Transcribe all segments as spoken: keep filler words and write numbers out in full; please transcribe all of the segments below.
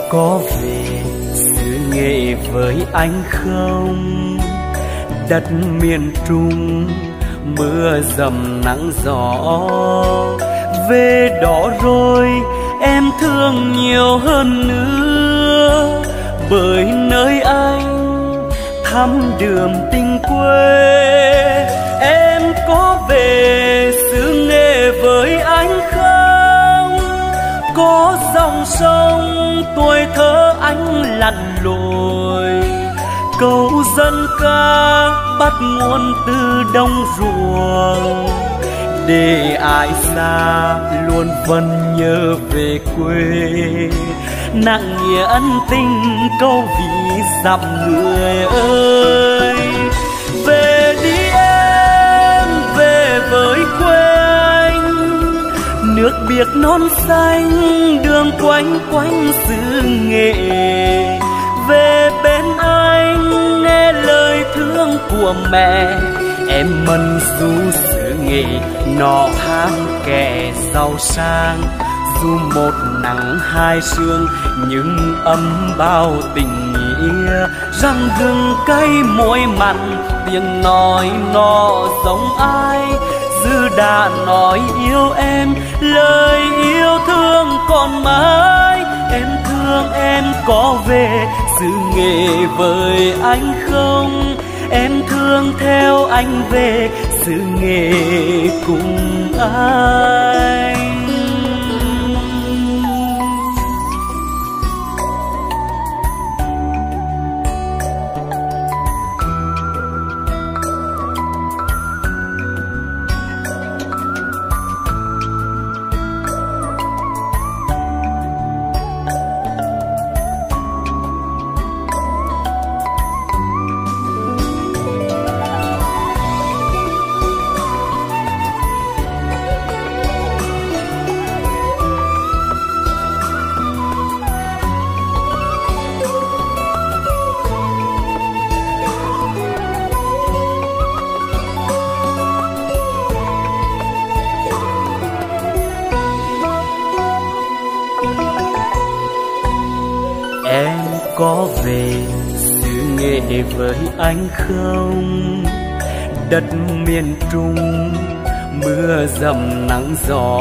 có về xứ Nghệ với anh không? Đất miền Trung mưa dầm nắng gió, về đó rồi em thương nhiều hơn nữa, bởi nơi anh thăm đường tình quê. Em có về xứ Nghệ với anh không? Có dòng sông tuổi thơ anh lặn lội, câu dân ca bắt nguồn từ đồng ruộng, để ai xa luôn vẫn nhớ về quê. Nặng nghĩa ân tình câu ví dặm người ơi. Về đi em, về với quê anh, nước biếc non xanh đường quanh quanh xứ Nghệ. Về bên anh nghe lời thương của mẹ, em mân du xứ Nghệ nọ ham kẻ giàu sang. Dù một nắng hai sương nhưng ấm bao tình nghĩa, răng gừng cay môi mặn tiếng nói nó giống ai. Dư đã nói yêu em, lời yêu thương còn mãi. Em thương em có về xứ Nghệ với anh không? Em thương theo anh về xứ Nghệ cùng anh. Có về xứ Nghệ với anh không? Đất miền Trung mưa dầm nắng gió,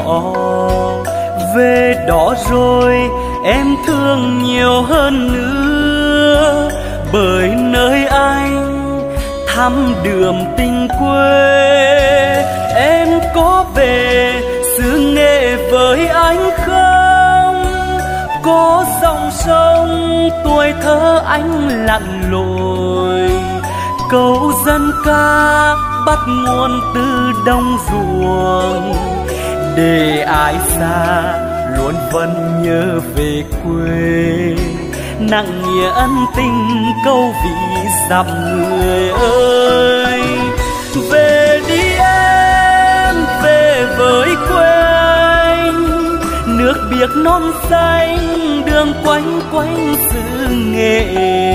về đó rồi em thương nhiều hơn nữa, bởi nơi anh thăm đường tình quê. Em có về xứ Nghệ với anh không? Có dòng sông tuổi thơ anh lặn lội, câu dân ca bắt nguồn từ đồng ruộng, để ai xa luôn vẫn nhớ về quê. Nặng nghĩa ân tình câu ví dặm người ơi. Về đi em, về với quê anh, nước biếc non xanh đường quanh quanh xứ Nghệ.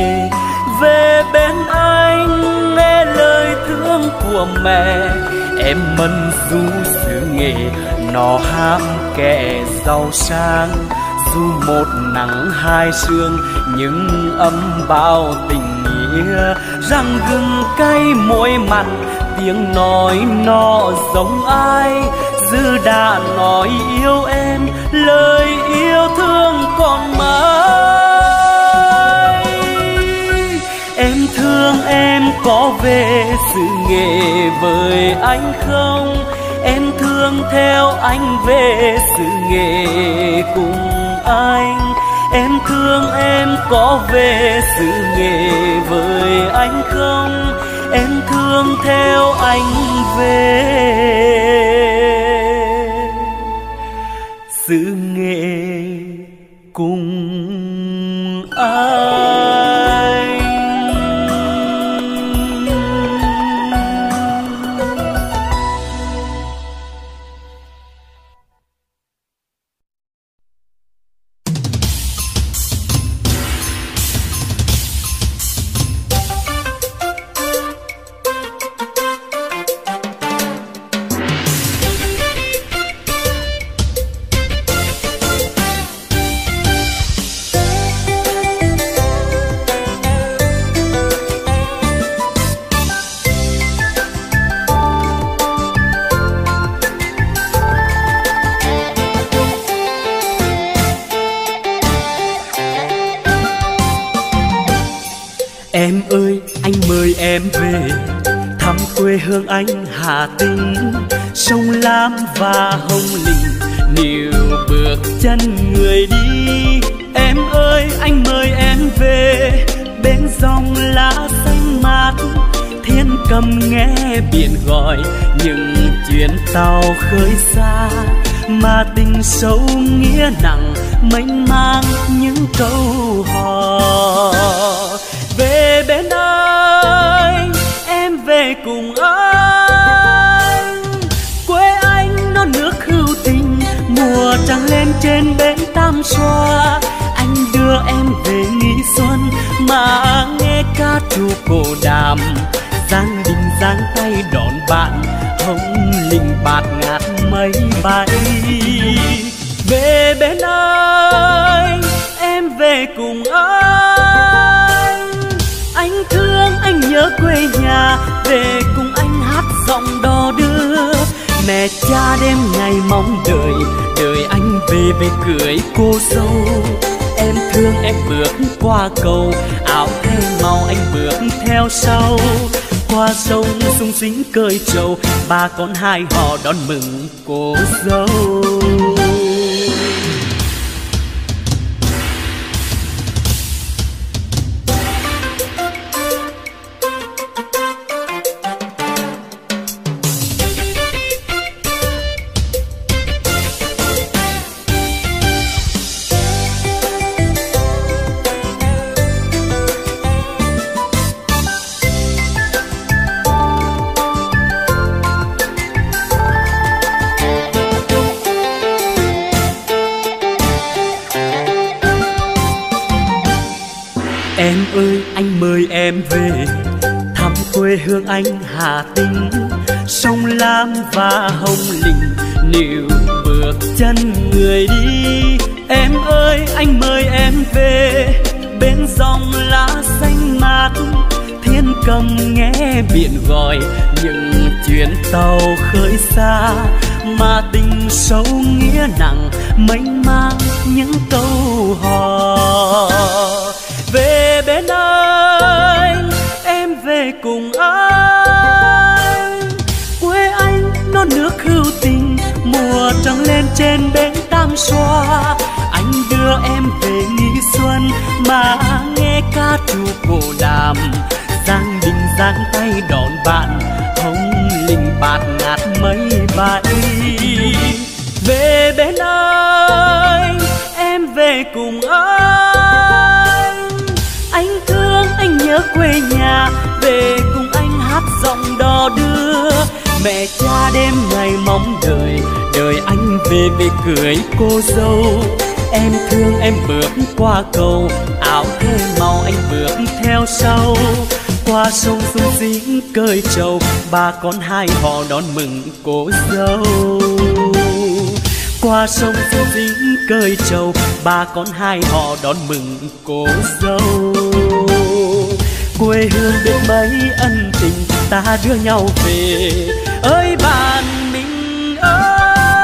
Về bên anh nghe lời thương của mẹ, em mân du xứ Nghệ nó ham kẻ giàu sang. Dù một nắng hai sương nhưng ấm bao tình nghĩa, răng gừng cay môi mặn tiếng nói nó giống ai. Dư đã nói yêu em, lời yêu thương còn mãi. Em thương em có về xứ Nghệ với anh không? Em thương theo anh về xứ Nghệ cùng anh. Em thương em có về xứ Nghệ với anh không? Em thương theo anh về xứ Nghệ cùng anh. Em ơi anh mời em về thăm quê hương anh Hà Tĩnh, sông Lam và Hồng Lĩnh níu bước chân người đi. Em ơi anh mời em về bên dòng lá xanh mát, thiên cầm nghe biển gọi những chuyến tàu khơi xa, mà tình sâu nghĩa nặng mênh mang những câu hò. Về bên anh em về cùng anh, quê anh non nước hữu tình, mùa trăng lên trên bến Tam Xoa. Anh đưa em về nghỉ xuân mà nghe ca trù cổ đàm, Giang Đình giang tay đón bạn, Hồng Lĩnh bạt ngát mây bay. Về bên anh em về cùng anh, anh thương anh nhớ quê nhà, về cùng anh hát giọng đò đưa. Mẹ cha đêm ngày mong đợi, đợi anh về về cưới cô dâu. Em thương em bước qua cầu, áo thay màu anh bước theo sau. Qua sông sung sính cơi trầu, bà con hai họ đón mừng cô dâu. Em ơi anh mời em về thăm quê hương anh Hà Tĩnh, sông Lam và Hồng Lĩnh níu bước chân người đi. Em ơi anh mời em về bên dòng lá xanh mát, thiên cầm nghe biển gọi những chuyến tàu khơi xa, mà tình sâu nghĩa nặng mênh mang những câu hò. Về bên anh em về cùng anh, quê anh non nước hữu tình, mùa trăng lên trên bến Tam Xoa. Anh đưa em về nghỉ xuân mà nghe ca trù cổ đàm, Giang Đình giang tay đón bạn, Hồng Lĩnh bạt ngát mây bay. Về bên anh em về cùng anh, anh thương anh nhớ quê nhà, về cùng anh hát giọng đò đưa. Mẹ cha đêm ngày mong đợi, đợi anh về về cưới cô dâu. Em thương em bước qua cầu, áo thay màu anh bước theo sau. Qua sông sung sính cơi trầu, bà con hai họ đón mừng cô dâu. Qua sông sung sính cơi trầu, bà con hai họ đón mừng cô dâu. Quê hương biết mấy ân tình, ta đưa nhau về ơi bạn mình ơi.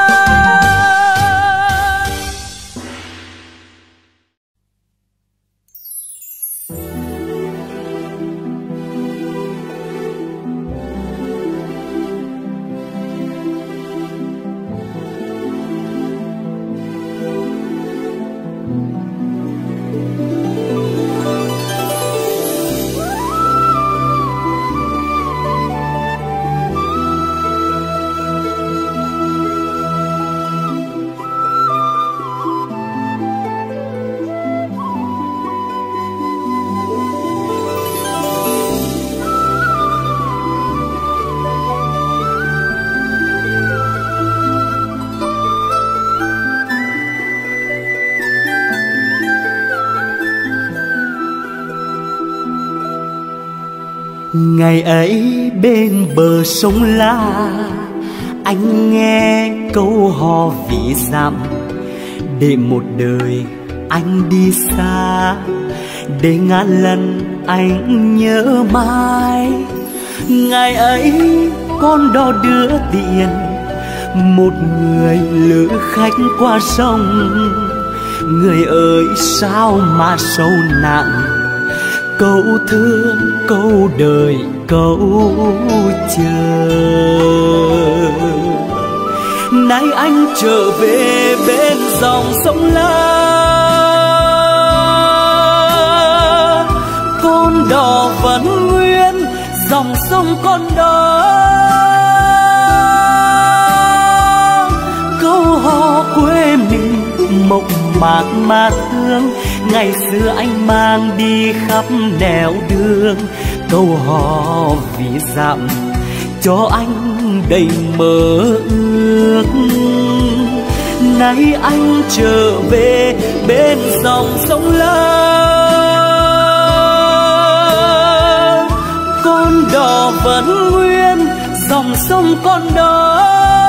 Ngày ấy bên bờ sông La, anh nghe câu hò ví dặm, để một đời anh đi xa, để ngàn lần anh nhớ mãi. Ngày ấy con đò đưa tiền, một người lữ khách qua sông. Người ơi sao mà sâu nặng, câu thương, câu đời, câu chờ. Nay anh trở về bên dòng sông La, con đò vẫn nguyên, dòng sông con đó. Câu hò quê mình mộc mạc mà thương, ngày xưa anh mang đi khắp nẻo đường. Câu hò vì dặm cho anh đầy mơ ước. Nay anh trở về bên dòng sông La, con đò vẫn nguyên, dòng sông con đó.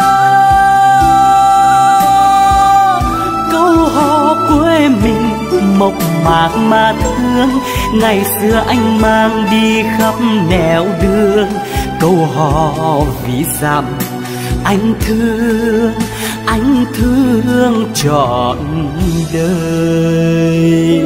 Câu hò quê mình mộc mạc mà thương, ngày xưa anh mang đi khắp nẻo đường. Câu hò vì dặm anh thương, anh thương trọn đời.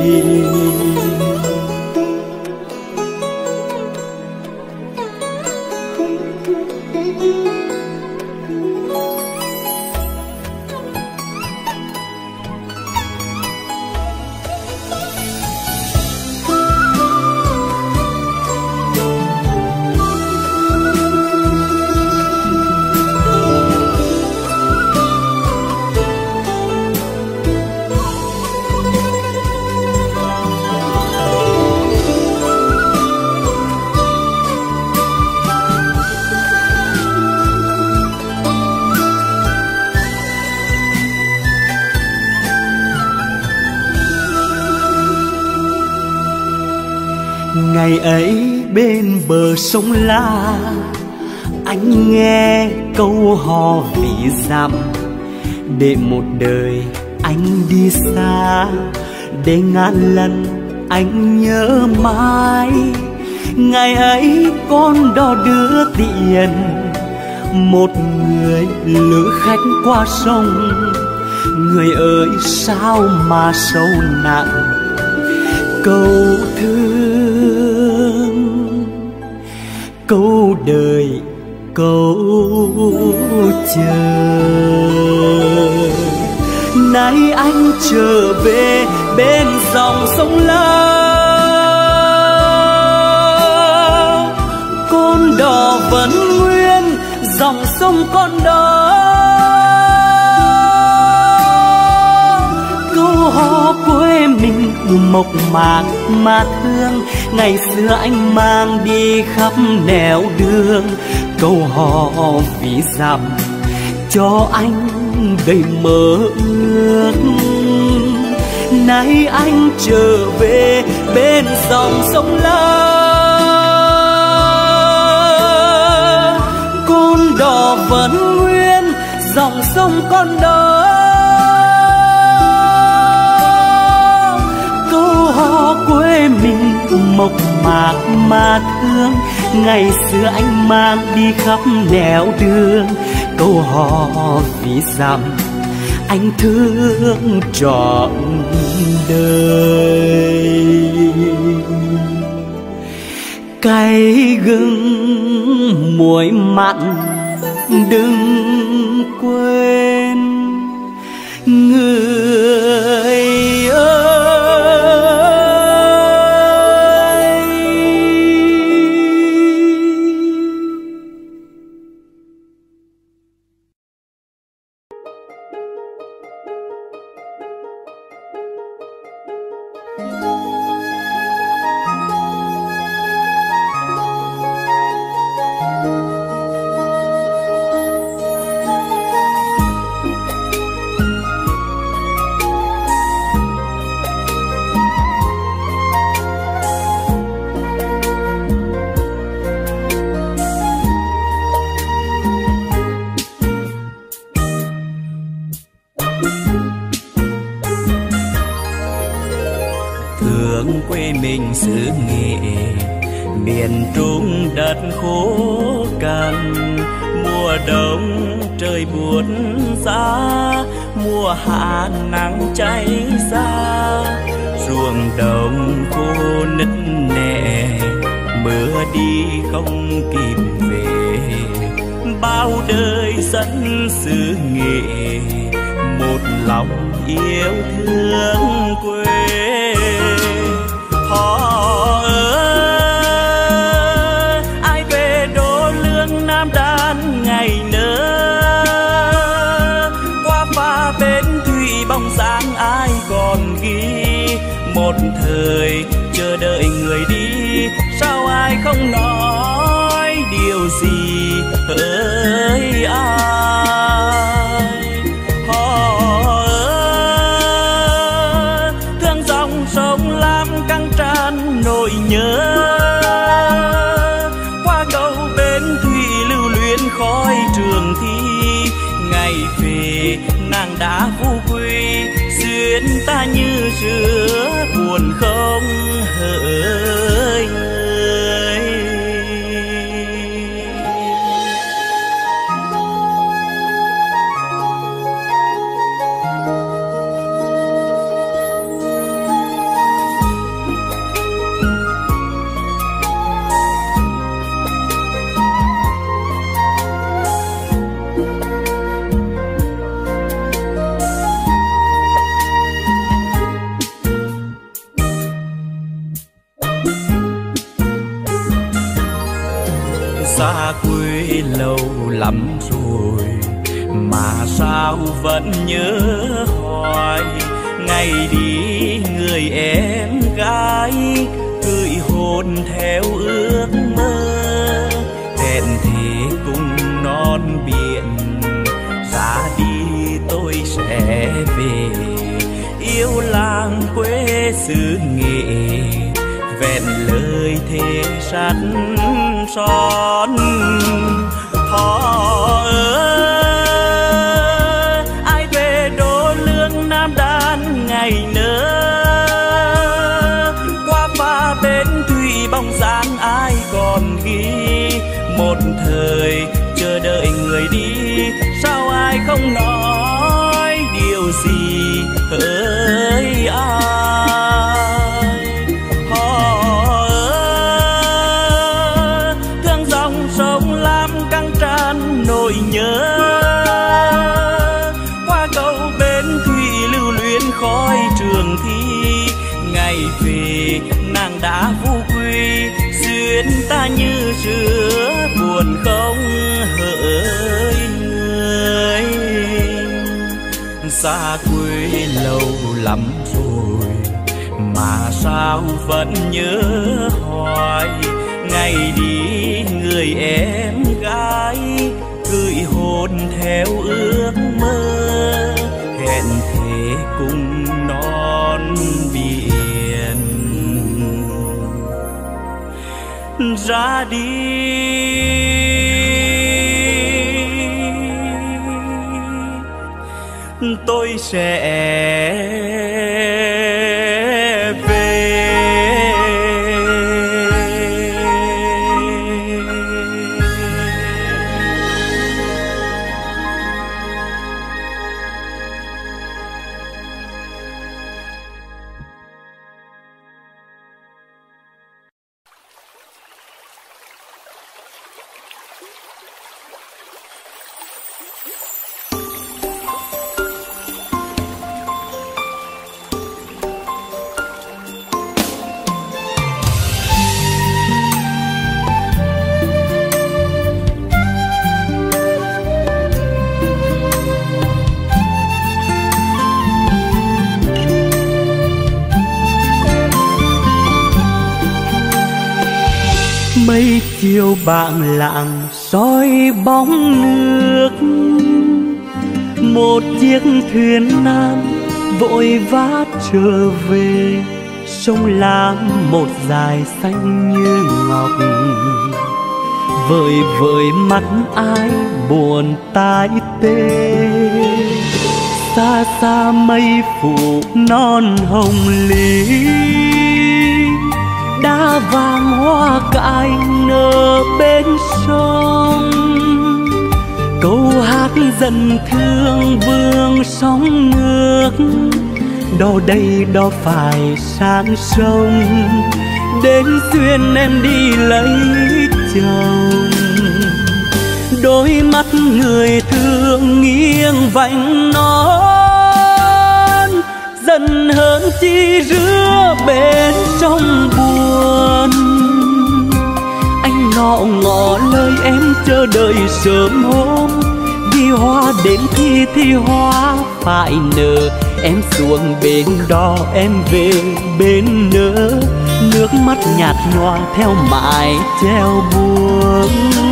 Ngày ấy bên bờ sông La, anh nghe câu hò vì dặm. Để một đời anh đi xa, để ngàn lần anh nhớ mãi. Ngày ấy con đò đưa tiền, một người lữ khách qua sông. Người ơi sao mà sâu nặng câu thương, câu đời, câu chờ. Nay anh trở về bên dòng sông La, con đò vẫn nguyên, dòng sông con đó. Câu hò quê mình mộc mạc mà thương, ngày xưa anh mang đi khắp nẻo đường. Câu hò vì dặm cho anh đầy mơ ước. Nay anh trở về bên dòng sông La, con đò vẫn nguyên, dòng sông con đó. Câu hò quê mình mộc mạc mà thương, ngày xưa anh mang đi khắp nẻo đường. Câu hò vì dặm anh thương trọn đời. Cay gừng muối mặn đừng quên, người ơi. quê mình xứ Nghệ, miền Trung đất khô cằn, Mùa đông trời buốt giá, mùa hạ nắng cháy xa. Ruộng đồng khô nứt nẻ, mưa đi không kịp về. Bao đời dân xứ Nghệ, một lòng yêu thương quê. Họ ơi, ai về đô lương Nam Đan ngày nỡ. Qua pha bến thủy bóng dáng ai còn ghi. Một thời chờ đợi người đi, sao ai không nói điều gì hỡi ai. Họ ơi, thương dòng sông Lam căng tràn nỗi nhớ. Qua cầu bến thủy lưu luyến khói trường thi. Ngày về nàng đã phú quý, duyên ta như giữa buồn không hỡi người. Xa quê lâu lắm rồi mà sao vẫn nhớ hoài. Ngày đi người em gái gửi hồn theo ước mơ. Hẹn thề cùng non biển, ra đi tôi sẽ về. Yêu làng quê xứ Nghệ, vẹn lời thề sắt son. Họ ơi, ai về đô lương Nam Đan ngày nỡ. Qua pha bến thủy bóng dáng ai còn ghi. Một thời chờ đợi người đi, sao ai không nói điều gì hỡi ai. Họ ơi, thương dòng sông Lam căng tràn nỗi nhớ. Qua cầu bến thủy lưu luyến khói trường thi. Ngày về nàng đã phú quý, duyên ta như giữa buồn không hỡi người. Xa quê lâu lắm rồi mà sao vẫn nhớ hoài. Ngày đi người em gái gửi hồn theo ước mơ. Hẹn thề cùng non biển, ra đi tôi sẽ về. Mấy chiều bạn lặng soi bóng nước. Một chiếc thuyền nan vội vã trở về. Sông Lam một dải xanh như ngọc. Vời vợi mắt ai buồn tai tê. Xa xa mây phủ non hồng lý. Đá vàng hoa cài nở bên sông. hát dần thương vương sóng nước, đó đây đó phải sang sông, đến duyên em đi lấy chồng. Đôi mắt người thương nghiêng vành non, dần hơn chi rứa bên trong buồn. Anh ngọ ngọ lời em chờ đợi sớm hôm, vì hoa đến thì thì hoa phải nở. Em xuống bên đó em về bên nỡ, nước mắt nhạt nhòa theo mãi treo buông.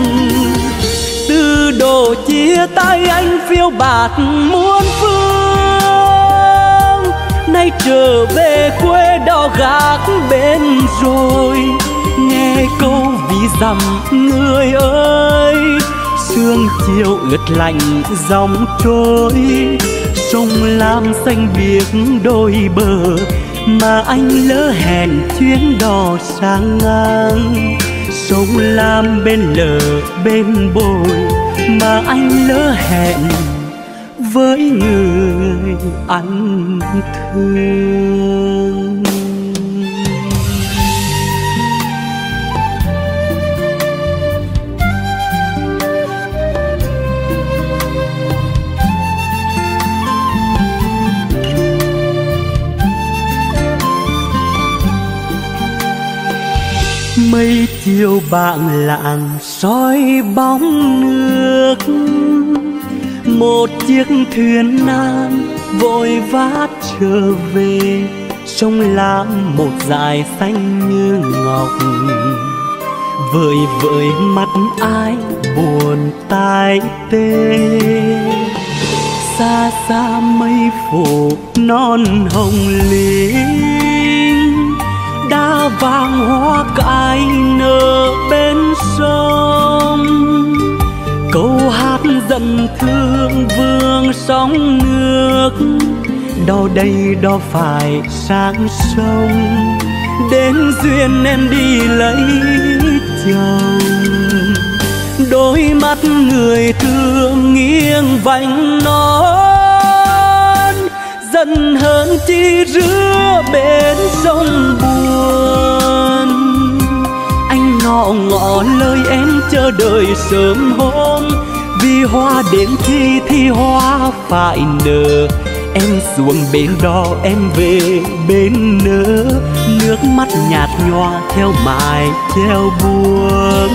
Từ độ chia tay anh phiêu bạt muôn phương, nay trở về quê đó gác bên rồi. Nghe câu ví dặm người ơi, sương chiều ướt lạnh dòng trôi. Sông Lam xanh biếc đôi bờ, mà anh lỡ hẹn chuyến đò sang ngang. Sông Lam bên lờ bên bồi, mà anh lỡ hẹn với người anh thương. Mây chiều bảng lạng soi bóng nước, một chiếc thuyền nan vội vã trở về. Sông Lam một dải xanh như ngọc, vời vợi mắt ai buồn tai tê. Xa xa mây phủ non hồng linh, đã vàng hoa cài nở bên sông. Câu hát dần thương vương sóng nước, đó đây đó phải sang sông, đến duyên em đi lấy chồng. Đôi mắt người thương nghiêng vành non, dần hơn chi rứa bên sông buồn. Anh ngọ ngọ lời em chờ đợi sớm hôm, vì hoa đến thì thì hoa phải nở. Em xuống bên đó em về bên nỡ, nước mắt nhạt nhòa theo mãi treo buông.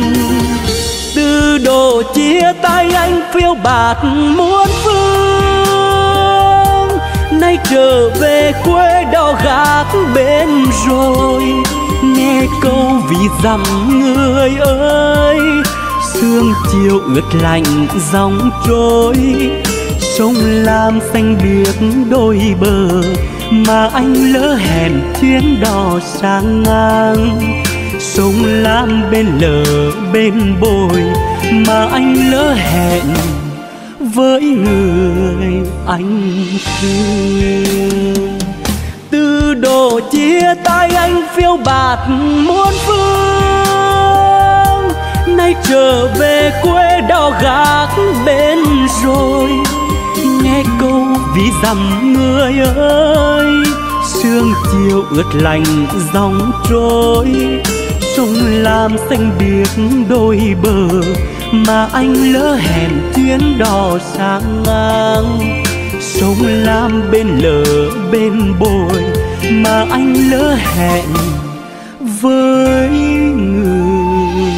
Từ độ chia tay anh phiêu bạt muôn phương, nay trở về quê đó gác bên rồi. Nghe câu ví dặm người ơi, sương chiều ướt lạnh dòng trôi. Sông Lam xanh biếc đôi bờ, mà anh lỡ hẹn chuyến đò sang ngang. Sông Lam bên lờ bên bồi, mà anh lỡ hẹn với người anh thương. Từ độ chia tay anh phiêu bạt muôn phương, nay trở về quê đó gác bên rồi. Nghe câu ví dặm người ơi, sương chiều ướt lạnh dòng trôi. Sông Lam xanh biếc đôi bờ, mà anh lỡ hẹn chuyến đò sang ngang. Sông Lam bên lờ bên bồi, mà anh lỡ hẹn với người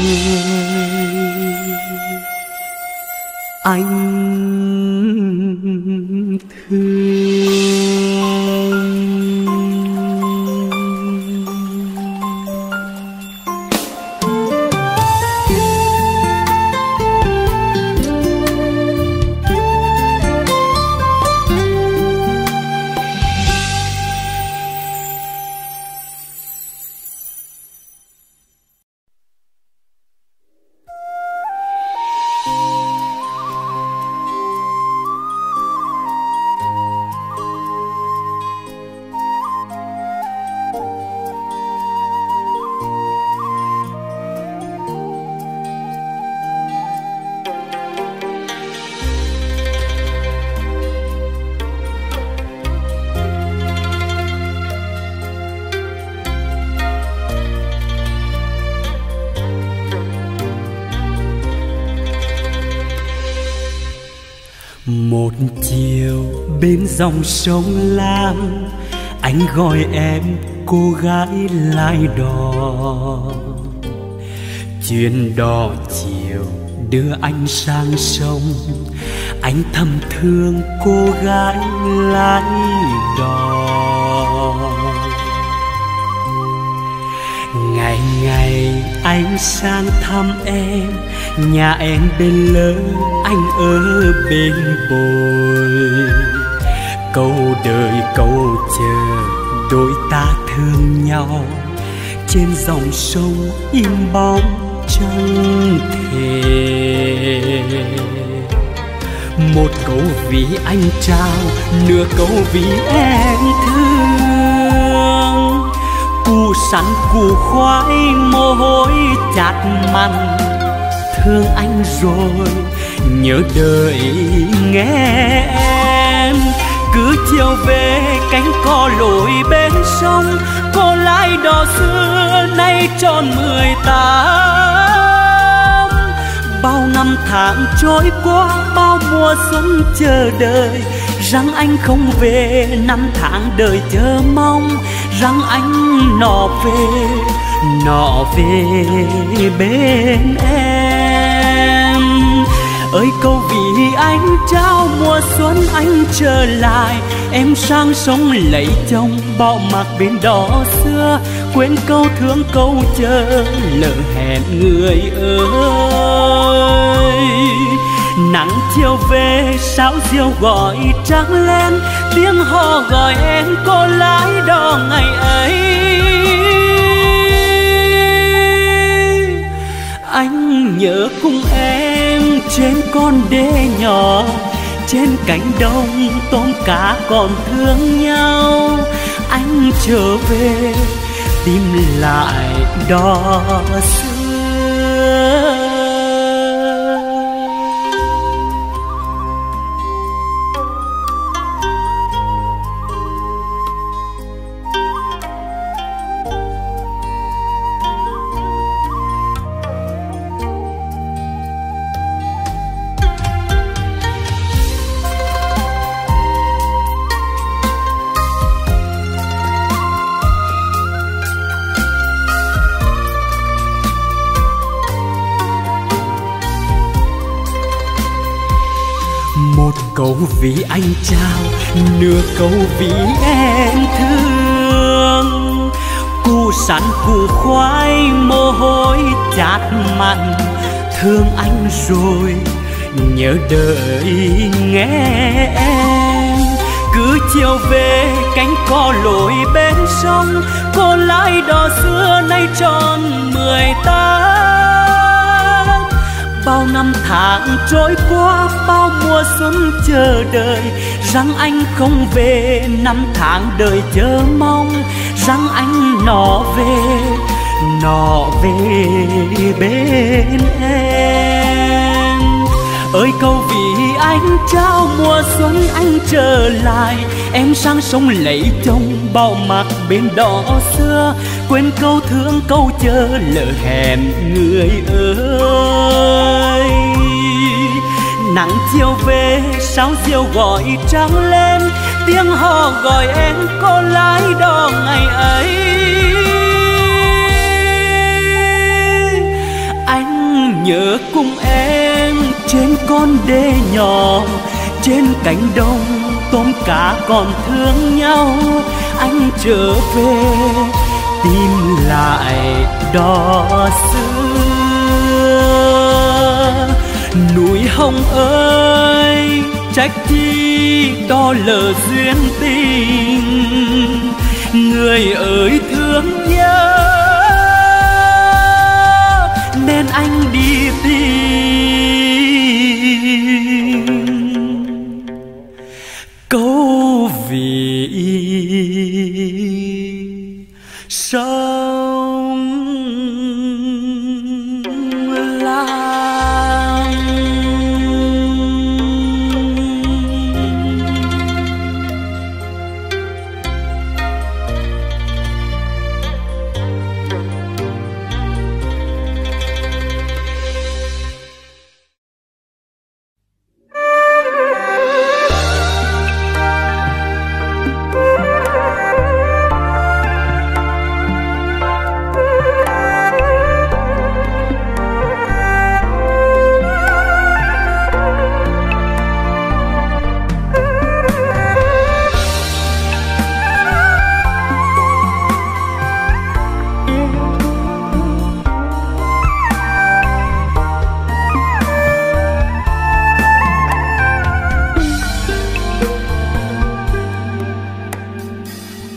anh thương. bên dòng sông Lam, anh gọi em cô gái lái đò. Chuyến đò chiều đưa anh sang sông, anh thầm thương cô gái lái đò. Ngày ngày anh sang thăm em, nhà em bên lỡ, anh ở bên bồi. Câu đời câu chờ đôi ta thương nhau, trên dòng sông im bóng chẳng thể. Một câu vì anh trao, nửa câu vì em thương. Củ sắn củ khoai mồ hôi chát mặn, thương anh rồi nhớ đợi nghe em. Cứ chiều về cánh cò lội bên sông, cô lái đò xưa nay tròn mười tám. Bao năm tháng trôi qua, bao mùa xuân chờ đợi, rằng anh không về, năm tháng đời chờ mong, rằng anh nọ về, nọ về bên em. Ơi câu vì anh trao mùa xuân anh trở lại, em sang sông lấy chồng bỏ mặc bên đò xưa, quên câu thương câu chờ lỡ hẹn người ơi. Nắng chiều về sáo diều gọi trắng lên, tiếng hò gọi em cô lái đò ngày ấy. Anh nhớ cùng em trên con đê nhỏ, trên cánh đồng tôm cá còn thương nhau. Anh trở về tìm lại đò xưa. Một câu vì anh trao, nửa câu vì em thương. Củ sắn củ khoai mồ hôi chát mặn, thương anh rồi nhớ đợi nghe em. Cứ chiều về cánh cò lội bên sông, cô lái đò xưa nay tròn mười tám. Bao năm tháng trôi qua, bao mùa xuân chờ đợi, rằng anh không về, năm tháng đời chờ mong, rằng anh nọ về, nọ về bên em. Ơi câu vì anh trao mùa xuân anh trở lại, em sang sông lấy chồng bao mặc bên đò xưa, quên câu thương câu chờ lỡ hẹn người ơi. Nắng chiều về sáo diều gọi trắng lên, tiếng hò gọi em cô lái đò ngày ấy. Anh nhớ cùng em trên con đê nhỏ, trên cánh đồng tôm cá còn thương nhau. Anh trở về tìm lại đò xưa. Núi Hồng ơi trách chi đo lỡ duyên tình, người ơi thương nhớ nên anh đi tìm câu vì sông Lam.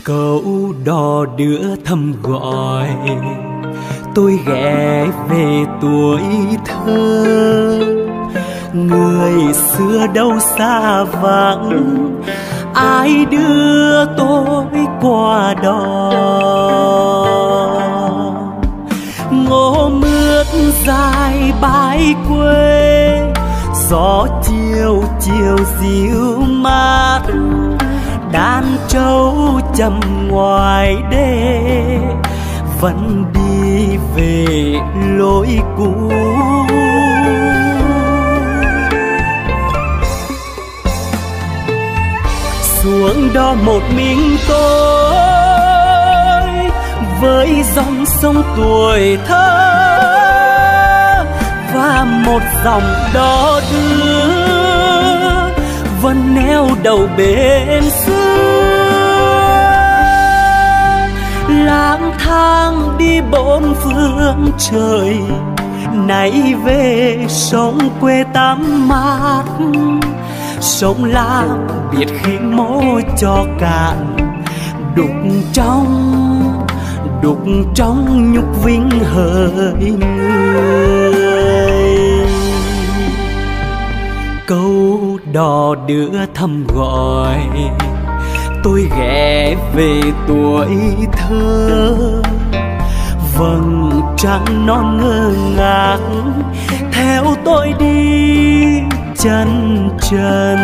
Câu đò đưa thăm gọi tôi ghé về tuổi thơ. Người xưa đâu xa vắng, ai đưa tôi qua đó. Ngô mướt dài bãi quê, gió chiều chiều dịu mát. Đàn trâu chầm ngoài đê, vẫn đi về lối cũ. Xuống đó một mình tôi, với dòng sông tuổi thơ và một dòng đò đưa vẫn neo đầu bên xưa. Lang thang đi bốn phương trời, nay về sông quê tắm mát. Sông Lam biết khi mô cho cạn, đục trong đục trong nhục vinh hỡi người. Câu đò đưa thăm gọi tôi ghé về tuổi thơ. Vầng trăng non ngơ ngác theo tôi đi chân trần.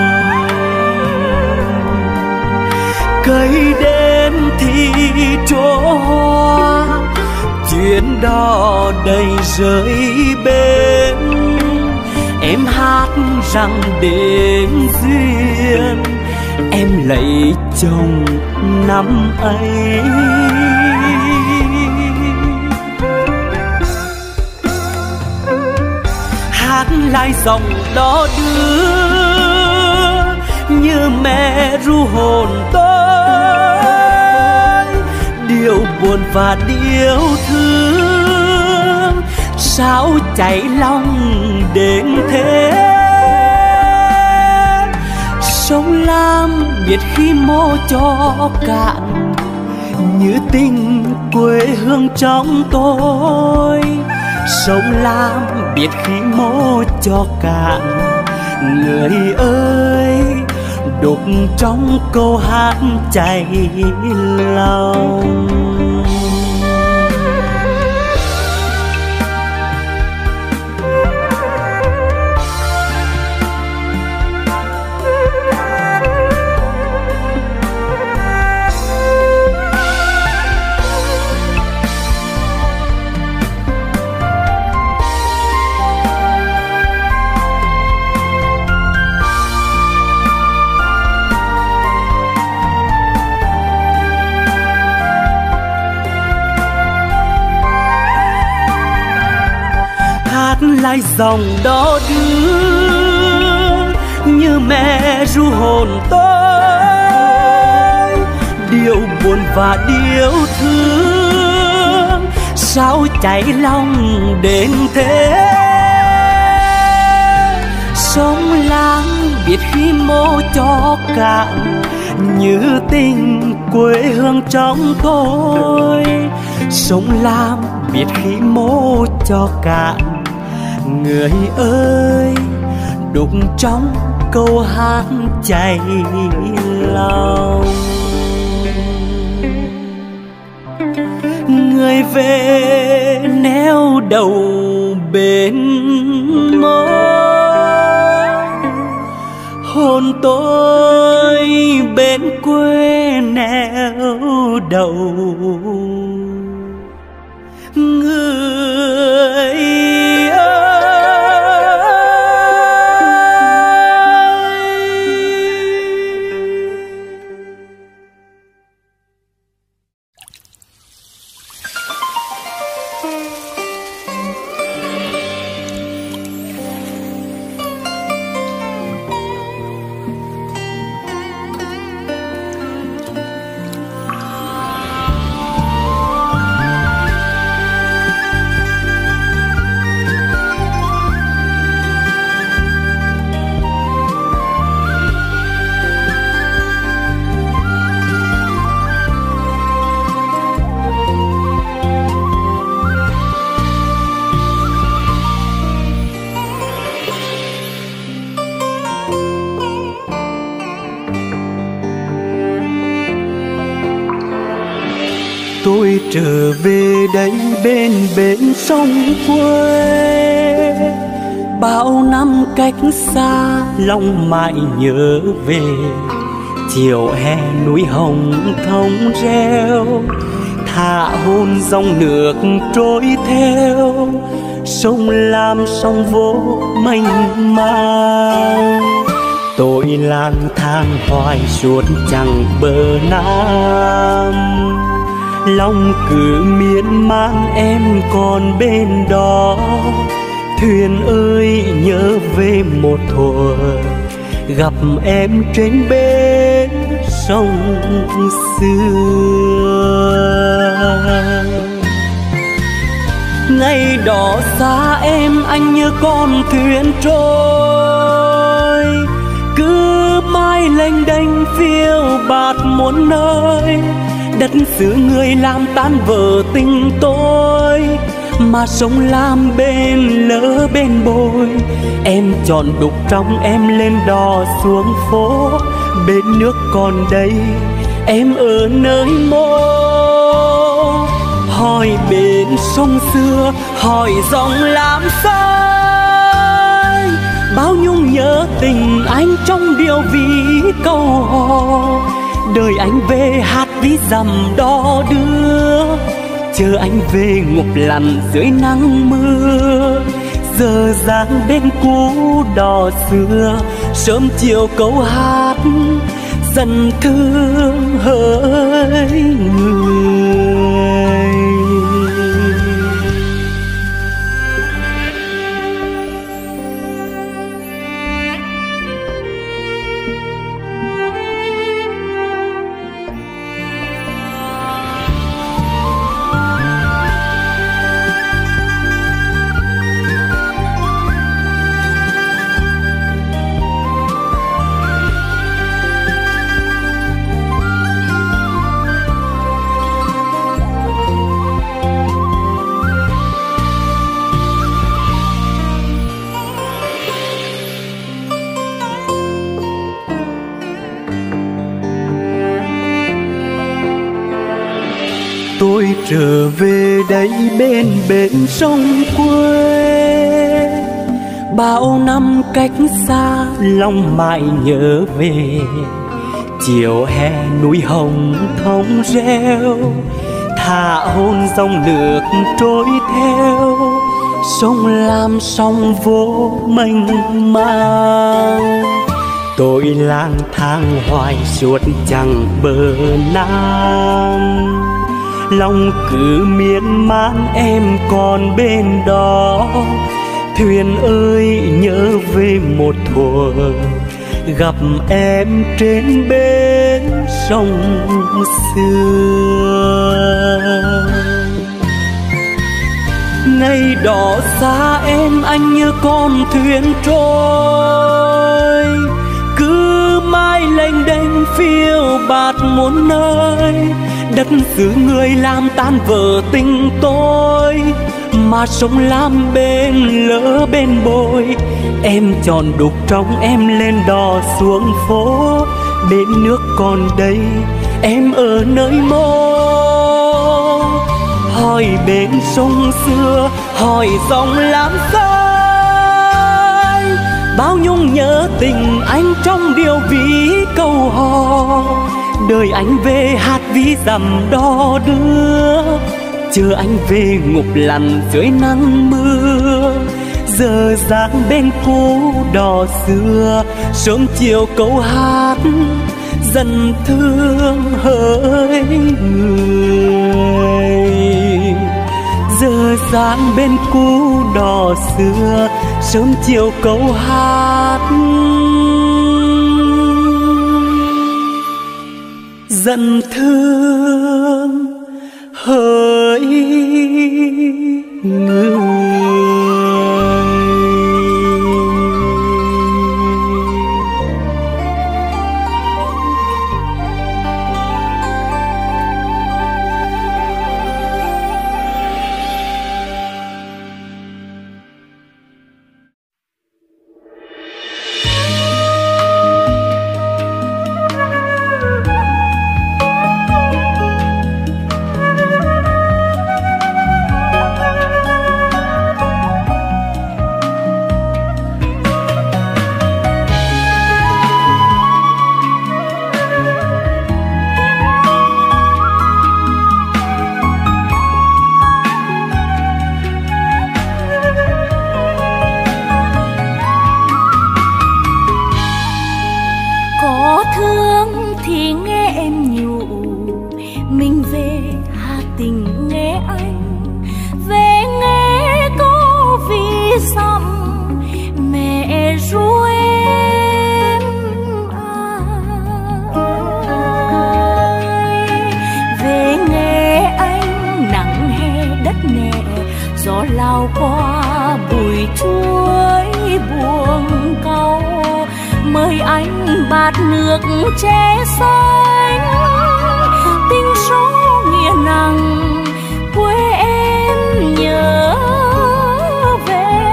Cây đến thì chỗ hoa, chuyến đò đầy rơi bên. Em hát rằng đến duyên, em lấy chồng năm ấy. Hát lại dòng đó đưa như mẹ ru hồn tôi. Điều buồn và điều thương sao cháy lòng đến thế. Sông Lam biết khi mô cho cạn, như tình quê hương trong tôi. Sông Lam biết khi mô cho cạn, người ơi đục trong câu hát chảy lòng. Lại dòng đó đưa như mẹ ru hồn tôi. Điều buồn và điều thương sao cháy lòng đến thế. Sông Lam biết khi mô cho cạn, như tình quê hương trong tôi. Sông Lam biết khi mô cho cạn, người ơi đục trong câu hát chảy lòng. Người về neo đầu bên mơ, hồn tôi bên quê neo đầu. Người tôi trở về đây bên bến sông quê. Bao năm cách xa lòng mãi nhớ về, chiều hè núi hồng thông reo, thả hôn dòng nước trôi theo, sông Lam sông vô mênh mang. Tôi lang thang hoài suốt chẳng bờ Nam, lòng cứ miên man em còn bên đó. Thuyền ơi nhớ về một thuở, gặp em trên bến sông xưa. Ngày đó xa em anh như con thuyền trôi, cứ mãi lênh đênh phiêu bạt muôn nơi. Đất xứ người làm tan vỡ tình tôi, mà sông Lam bên lỡ bên bồi. Em chọn đục trong em lên đò xuống phố, bên nước còn đây em ở nơi mô. Hỏi bên sông xưa, hỏi dòng Lam xanh, bao nhung nhớ tình anh trong điều ví câu hò. Đời anh về hát ví dặm đò đưa, chờ anh về ngục lặn dưới nắng mưa. Giờ dáng bên cũ đò xưa, sớm chiều câu hát dần thương hỡi người. Tôi trở về đây bên bến sông quê. Bao năm cách xa lòng mãi nhớ về, chiều hè núi hồng thông reo, thả hôn dòng nước trôi theo, sông Lam sông vô mênh mang. Tôi lang thang hoài suốt chẳng bờ Nam, lòng cứ miên man em còn bên đó. Thuyền ơi nhớ về một thuở, gặp em trên bến sông xưa. Ngày đó xa em anh như con thuyền trôi, cứ mãi lênh đênh phiêu bạt muôn nơi. Đất xứ người làm tan vỡ tình tôi, mà sông Lam bên lỡ bên bồi. Em chọn đục trong em lên đò xuống phố, bên nước còn đây em ở nơi mô. Hỏi bên sông xưa, hỏi dòng Lam xanh, bao nhung nhớ tình anh trong điều ví câu hò. Đời anh về hát ví dặm đò đưa, chờ anh về ngục lặn dưới nắng mưa. Giờ dáng bên cũ đò xưa, sớm chiều câu hát dần thương hỡi người. Giờ dáng bên cũ đò xưa, sớm chiều câu hát dần thương hỡi người. em nhủ mình về Hà Tĩnh nghe anh, về nghe câu ví dặm mẹ ru em ơi. Về nghe anh nắng hè đất nẻ, gió lao qua bụi chuối buông câu, mời anh bát nước che xanh tình số nghĩa nặng quê em nhớ về.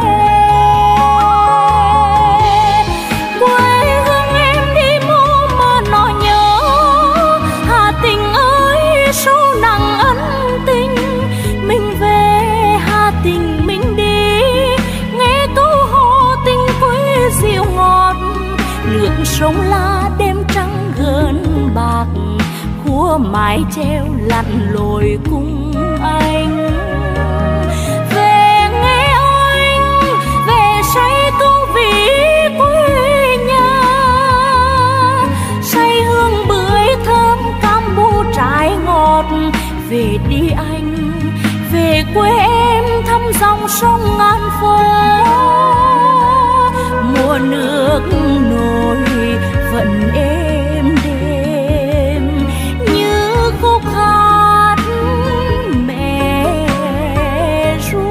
Quê hương em đi mô mà nó nhớ, Hà Tĩnh ơi sâu nặng ân tình. Mình về Hà Tĩnh mình đi, nghe câu hò tình quê dịu ngọt, nước sông La đêm trắng gần bạc, khua mái treo lặn lội cùng anh. Về nghe anh, về say câu ví quê nhà, say hương bưởi thơm cam bu trái ngọt. Về đi anh, về quê em thăm dòng sông ngàn phố, mùa nước nổi vẫn êm đềm như khúc hát mẹ ru.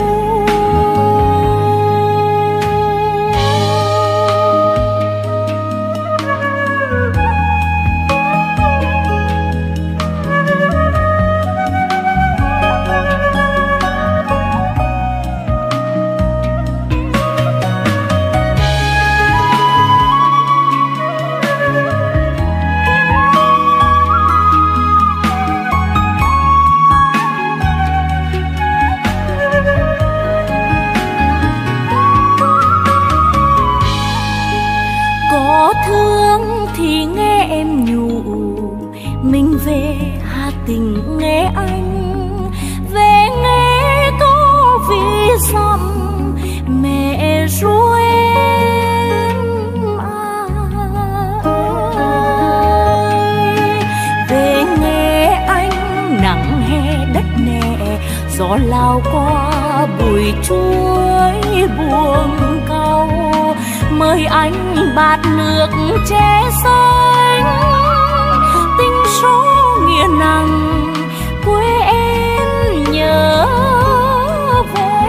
Thương thì nghe em nhủ mình về Hà Tĩnh nghe anh, về nghe câu ví dặm mẹ ru em ơi. Về nghe anh nắng hè đất nẻ, gió lao qua bụi chuối buông câu, mời anh bát nước che xanh tình số nghĩa nặng quê em nhớ về.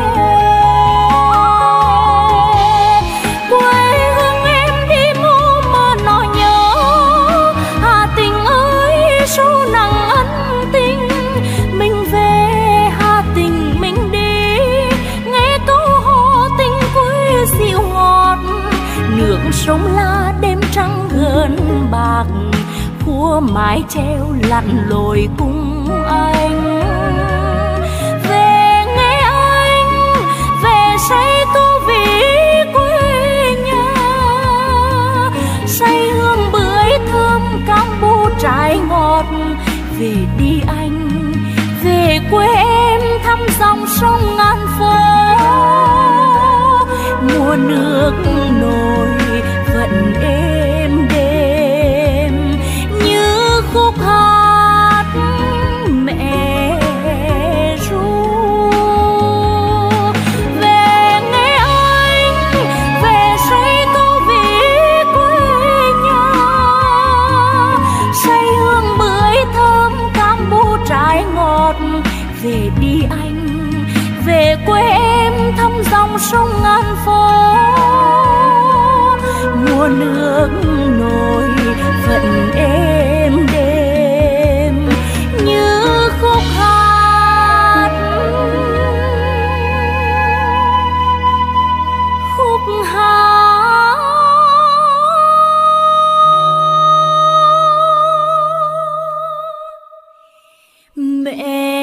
Quê hương em đi mô mà nó nhớ, Hà Tĩnh ơi sâu nặng ân tình. Mình về Hà Tĩnh mình đi, nghe câu hò tình quê dịu ngọt, nước sông La đêm trắng gần bạc, khua mái treo lặn lội cùng anh. Về nghe anh, về say câu ví quê nhà, say hương bưởi thơm cam bu trái ngọt. Về đi anh, về quê em thăm dòng sông ngàn phố, mùa nước nổi vẫn êm đềm như khúc hát mẹ ru. Về nghe anh, về say câu ví quê nhà, say hương bưởi thơm cam bu trái ngọt. Về đi anh, về quê em thăm dòng sông ngàn phố, mùa nước nổi vẫn êm đềm như khúc hát khúc hát mẹ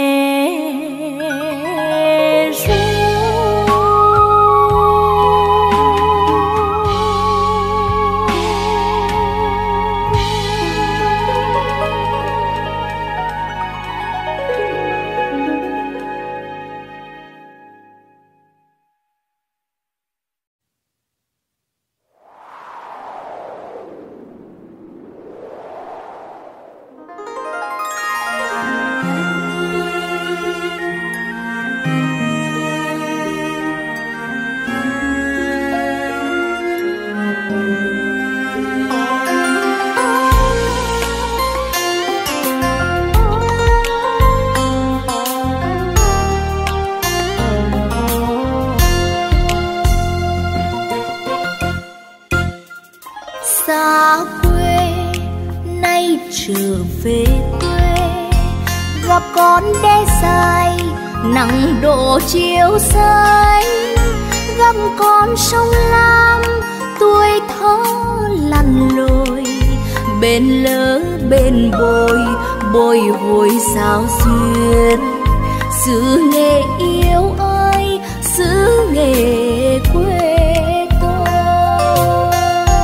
gặp con đê dài nắng đổ chiều xanh, gặp con sông Lam tuổi thơ lặn lội, bên lỡ bên bồi bồi hồi sao duyên. Xứ Nghệ yêu ơi, xứ Nghệ quê tôi.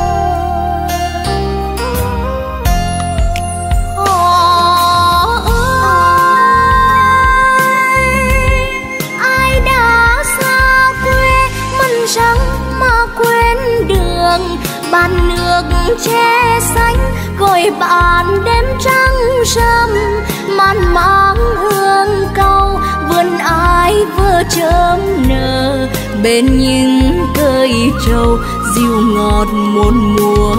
Họ ơi, ai đã xa quê mình rằng mà quên đường, bàn nước che xanh gọi bạn đêm trăng râm, man máng hương câu vườn ai vừa chớm nở, bên những cây trầu dịu ngọt một mùa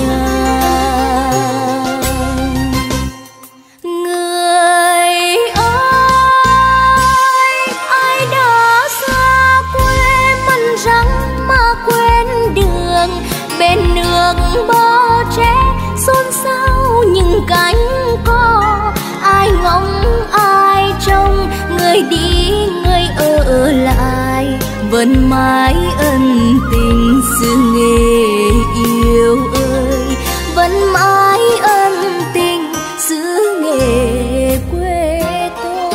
trăng. Người ơi, ai đã xa quê mình rằng mà quên đường, bên nước bờ tre xôn xao những cánh cò, ai ngóng ai trông, người đi người ở lại, vẫn mãi ân tình xứ Nghệ yêu ơi, vẫn mãi ân tình xứ Nghệ quê tôi.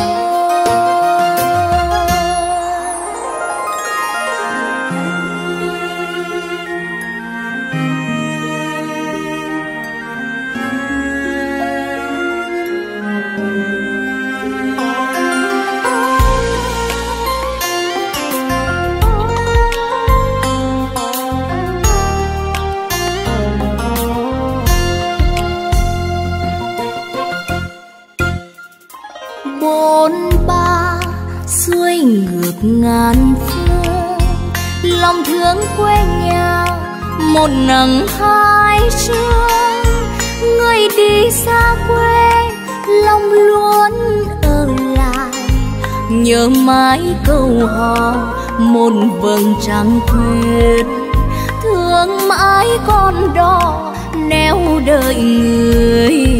Bốn ba xuôi ngược ngàn phương, lòng thương quê nhà một nắng hai sương. Người đi xa quê lòng luôn ở lại, nhớ mãi câu hò một vầng trăng khuyết, thương mãi con đò neo đợi người.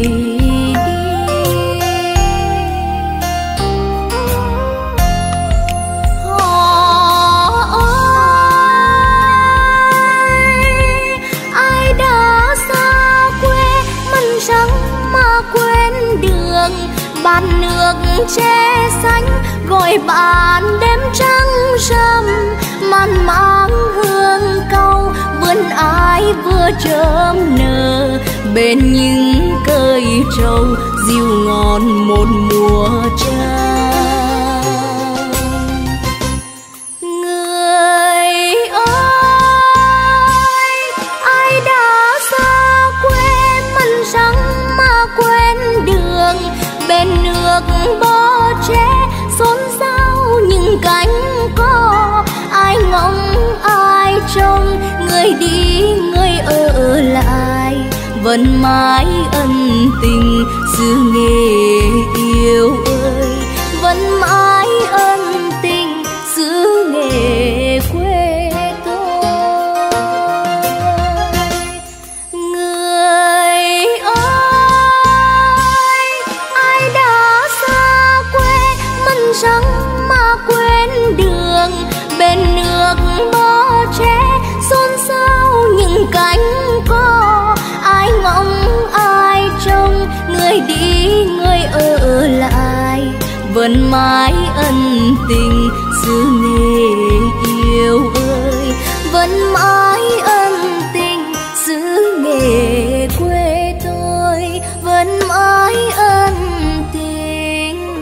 Bàn nước che xanh gọi bạn đêm trăng râm, man máng hương câu vườn ai vừa chớm nở, bên những cây trầu dịu ngon một mùa trăng. Người ơi, ai đã xa quê mình rằng mà quên đường, bên nước bờ tre xôn xao những cánh cò, ai ngóng ai trông, người đi người ở lại, vẫn mãi ân tình xứ Nghệ yêu ơi, vẫn mãi ân tình xứ Nghệ quê tôi. Người ơi, ai đã xa quê mình rằng mà quên đường, bên nước bờ tre xôn xao những cánh cò, ai ngóng ai trông, người đi người ở lại, vẫn mãi ân tình xứ Nghệ yêu ơi, vẫn mãi ân tình xứ Nghệ quê tôi, vẫn mãi ân tình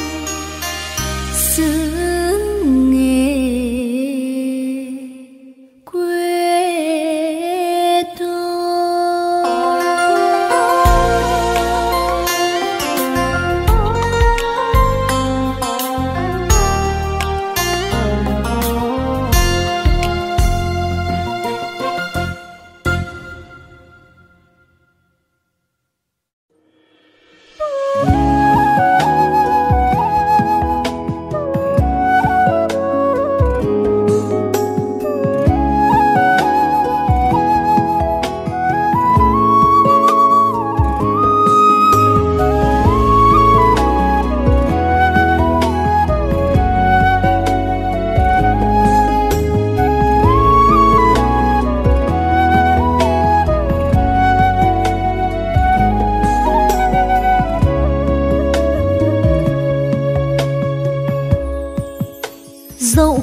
xứ Nghệ quê tôi.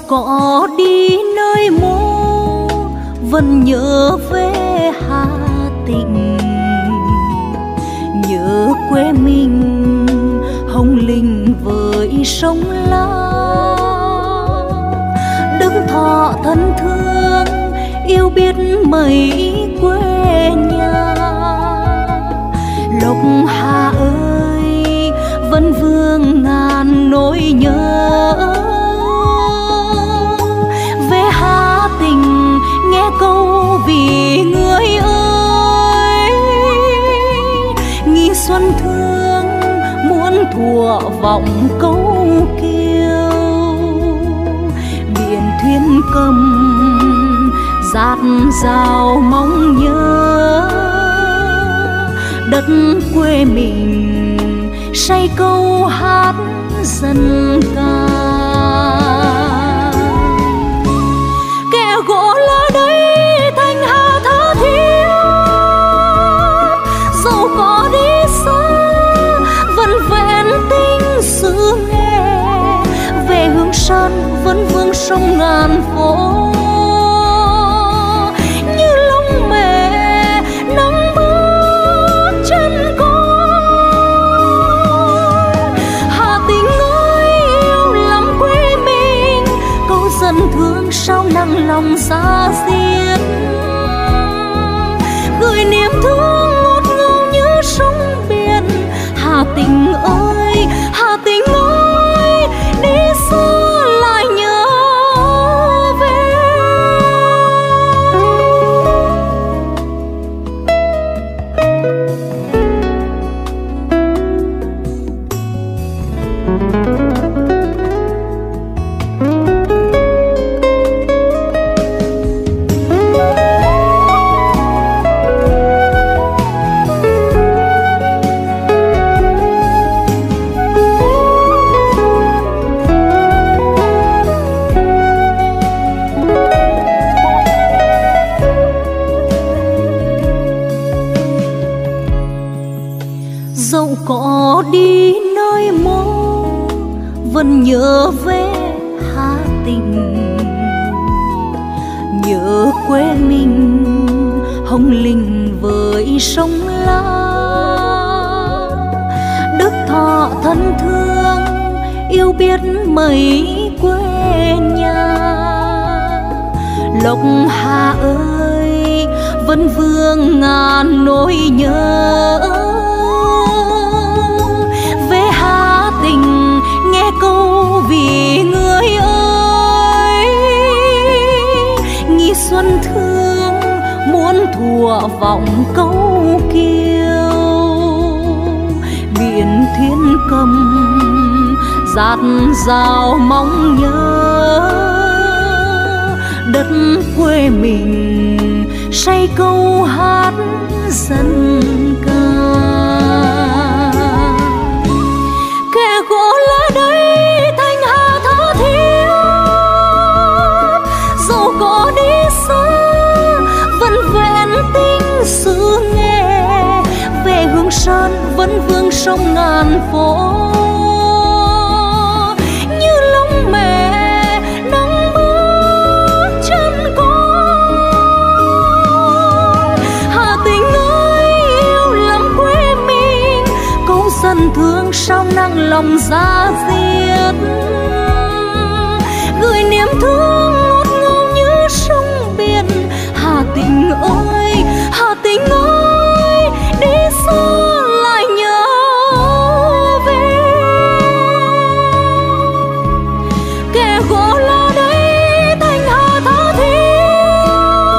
có đi nơi mô vẫn nhớ về Hà Tĩnh, nhớ quê mình hồng linh với sông Lam. Đức Thọ thân thương yêu biết mấy quê nhà, Lộc Hà ơi vẫn vương ngàn nỗi nhớ. Về Hà Tĩnh nghe câu vì người ơi, nghi xuân thương muốn thuở vọng câu kiêu. Biển thuyền cầm dạt dào mong nhớ, đất quê mình say câu hát dân ca. Kẻ gỗ lá đây thanh hà tha thiết, dẫu có đi xa vẫn vẹn tình xứ nghe. Về Hương Sơn vẫn vương sông ngàn phố, như lông mẹ nắng bước chân con. Hà Tĩnh ơi yêu lắm quê mình, câu dân thương sao nặng lòng xa xiết. Gửi niềm thương ngọt ngào như sông biển. Hà Tĩnh ơi, Hà Tĩnh ơi, đi xa lại nhớ về. Dẫu có đi nơi mô vẫn nhớ về Hà Tĩnh, nhớ quê mình hồng linh với sông La. Đức Thọ thân thương yêu biết mấy quê nhà, Lộc Hà ơi vẫn vương ngàn nỗi nhớ. Về Hà Tĩnh nghe câu vì người ơi, nghi xuân thương muốn thuở vọng câu kiêu. Biển thuyền cầm dạt dào mong nhớ, đất quê mình say câu hát dân ca. Kẻ gỗ lá đây thanh hà tha thiết, dẫu có đi xa vẫn vẹn tình xứ nghe. Về Hương Sơn vẫn vương sông ngàn phố, như lông mẹ nắng bước chân con. Hà Tĩnh ơi yêu lắm quê mình, câu dân thương sao nặng lòng ra diết. Gửi niềm thương ngọt ngào như sông biển. Hà Tĩnh ơi, Hà Tĩnh ơi, đi xa lại nhớ về. Kẻ gỗ lá đây thanh hà tha thiết,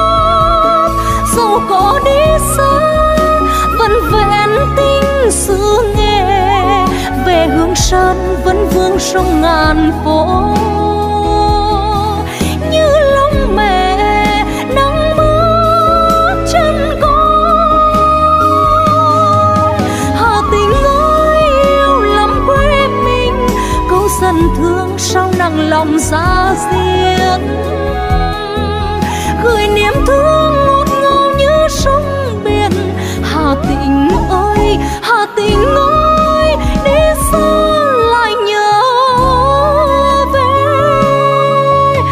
dẫu có đi xa vẫn vẹn tình xứ nghe. Về Hương Sơn vẫn vương sông ngàn phố, như lông mẹ nắng bước chân con. Hà Tĩnh ơi yêu lắm quê mình, câu dân thương sao nặng lòng ra diết. Gửi niềm thương ngọt ngào như sông biển. Hà Tĩnh ơi, Hà Tĩnh ơi, đi xa lại nhớ về.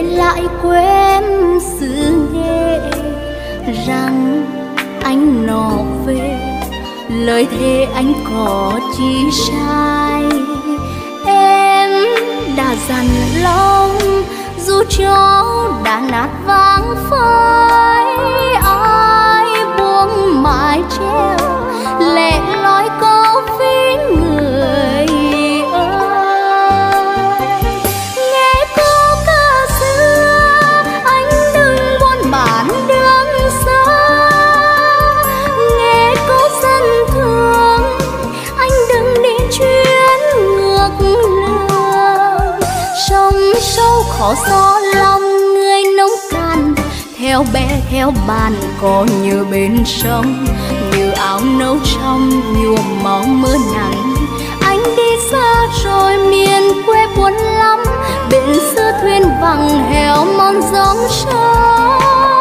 để lại quên xứ nghệ rằng anh nọ về, lời thề anh có chi sai. Em đã dằn lòng dù cho đã nát vàng phai, ai buông mái treo lẻ loi câu với người ơi. Nghe câu ca xưa anh đừng buồn bản đường xa, nghe câu dân thương anh đừng đi chuyến ngược lường. Sông sâu khó gió lòng người nông cạn, theo bé theo bàn có như bên sông, như áo nâu trong nhuộm máu mưa nắng. Anh đi xa rồi miền quê buồn lắm, bên xưa thuyền vắng heo mòn gióng sông.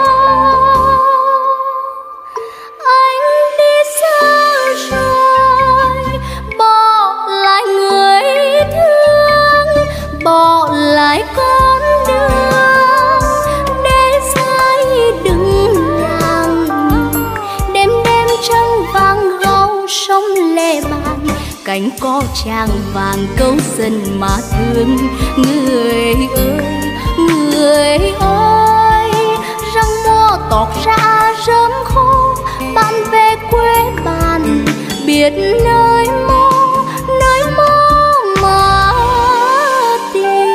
Anh đi xa rồi bỏ lại người thương, bỏ lại con đường để say đừng làng. Đêm đêm trăng vàng gâu sông lệ bàn, cánh có chàng vàng câu dân mà thương. Người ơi người ơi, răng mô tọt ra rơm khô, bạn về quê bạn biết nơi mô nơi mô mà tìm.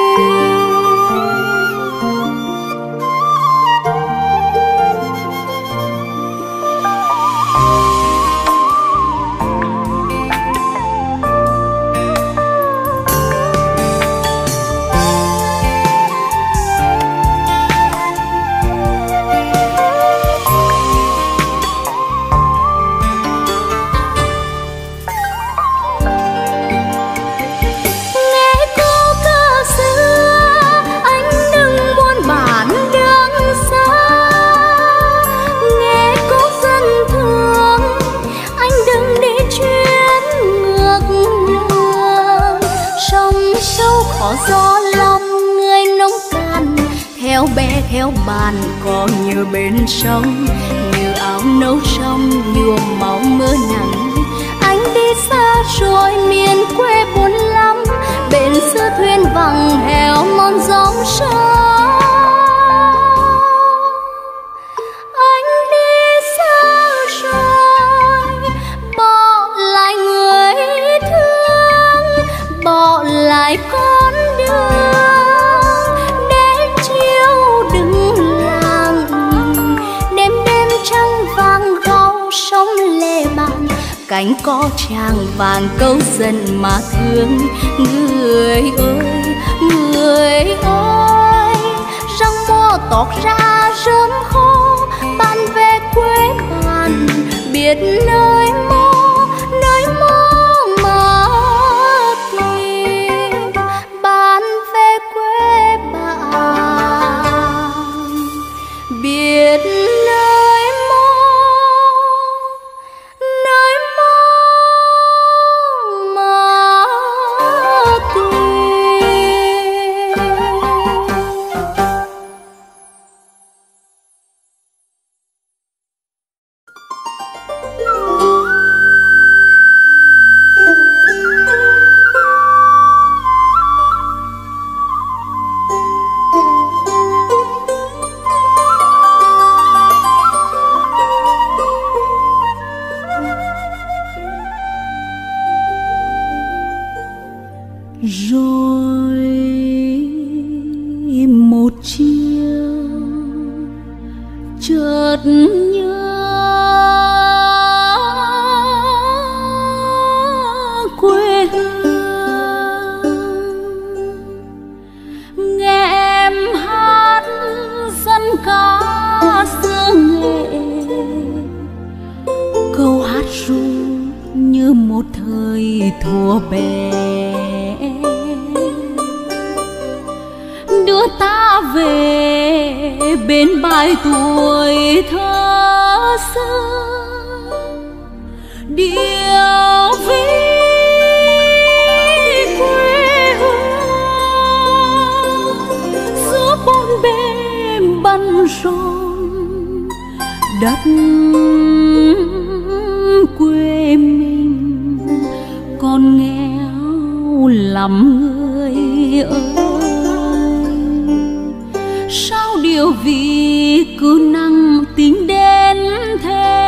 Gió lòng người nông cạn, theo bé theo bàn có như bên sông, như áo nâu trong nhuộm máu mưa nắng. Anh đi xa rồi miền quê buồn lắm, bên xưa thuyền vắng heo mòn gióng sông. Anh đi xa rồi bỏ lại người thương, bỏ lại con đường để chiều đừng làng. Đêm đêm trăng vàng gâu sông lệ bàn, cánh có chàng vàng câu dân mà thương. Người ơi người ơi, răng mô tọt ra rơm khô, bạn về quê bạn biết nơi mô nơi mô mà tìm. Bạn về quê bạn biết nơi mô nơi mô mà tìm. Rồi một chiều chợt nhớ quê hương, nghe em hát dân ca xưa nghệ, câu hát ru như một thời thuở bé, đưa ta về bên bãi tuổi thơ xưa. Điệu ví quê hương giúp rôn đất quê mình còn nghèo lắm người ơi. Sao điều vì cứ năng tính đến thế,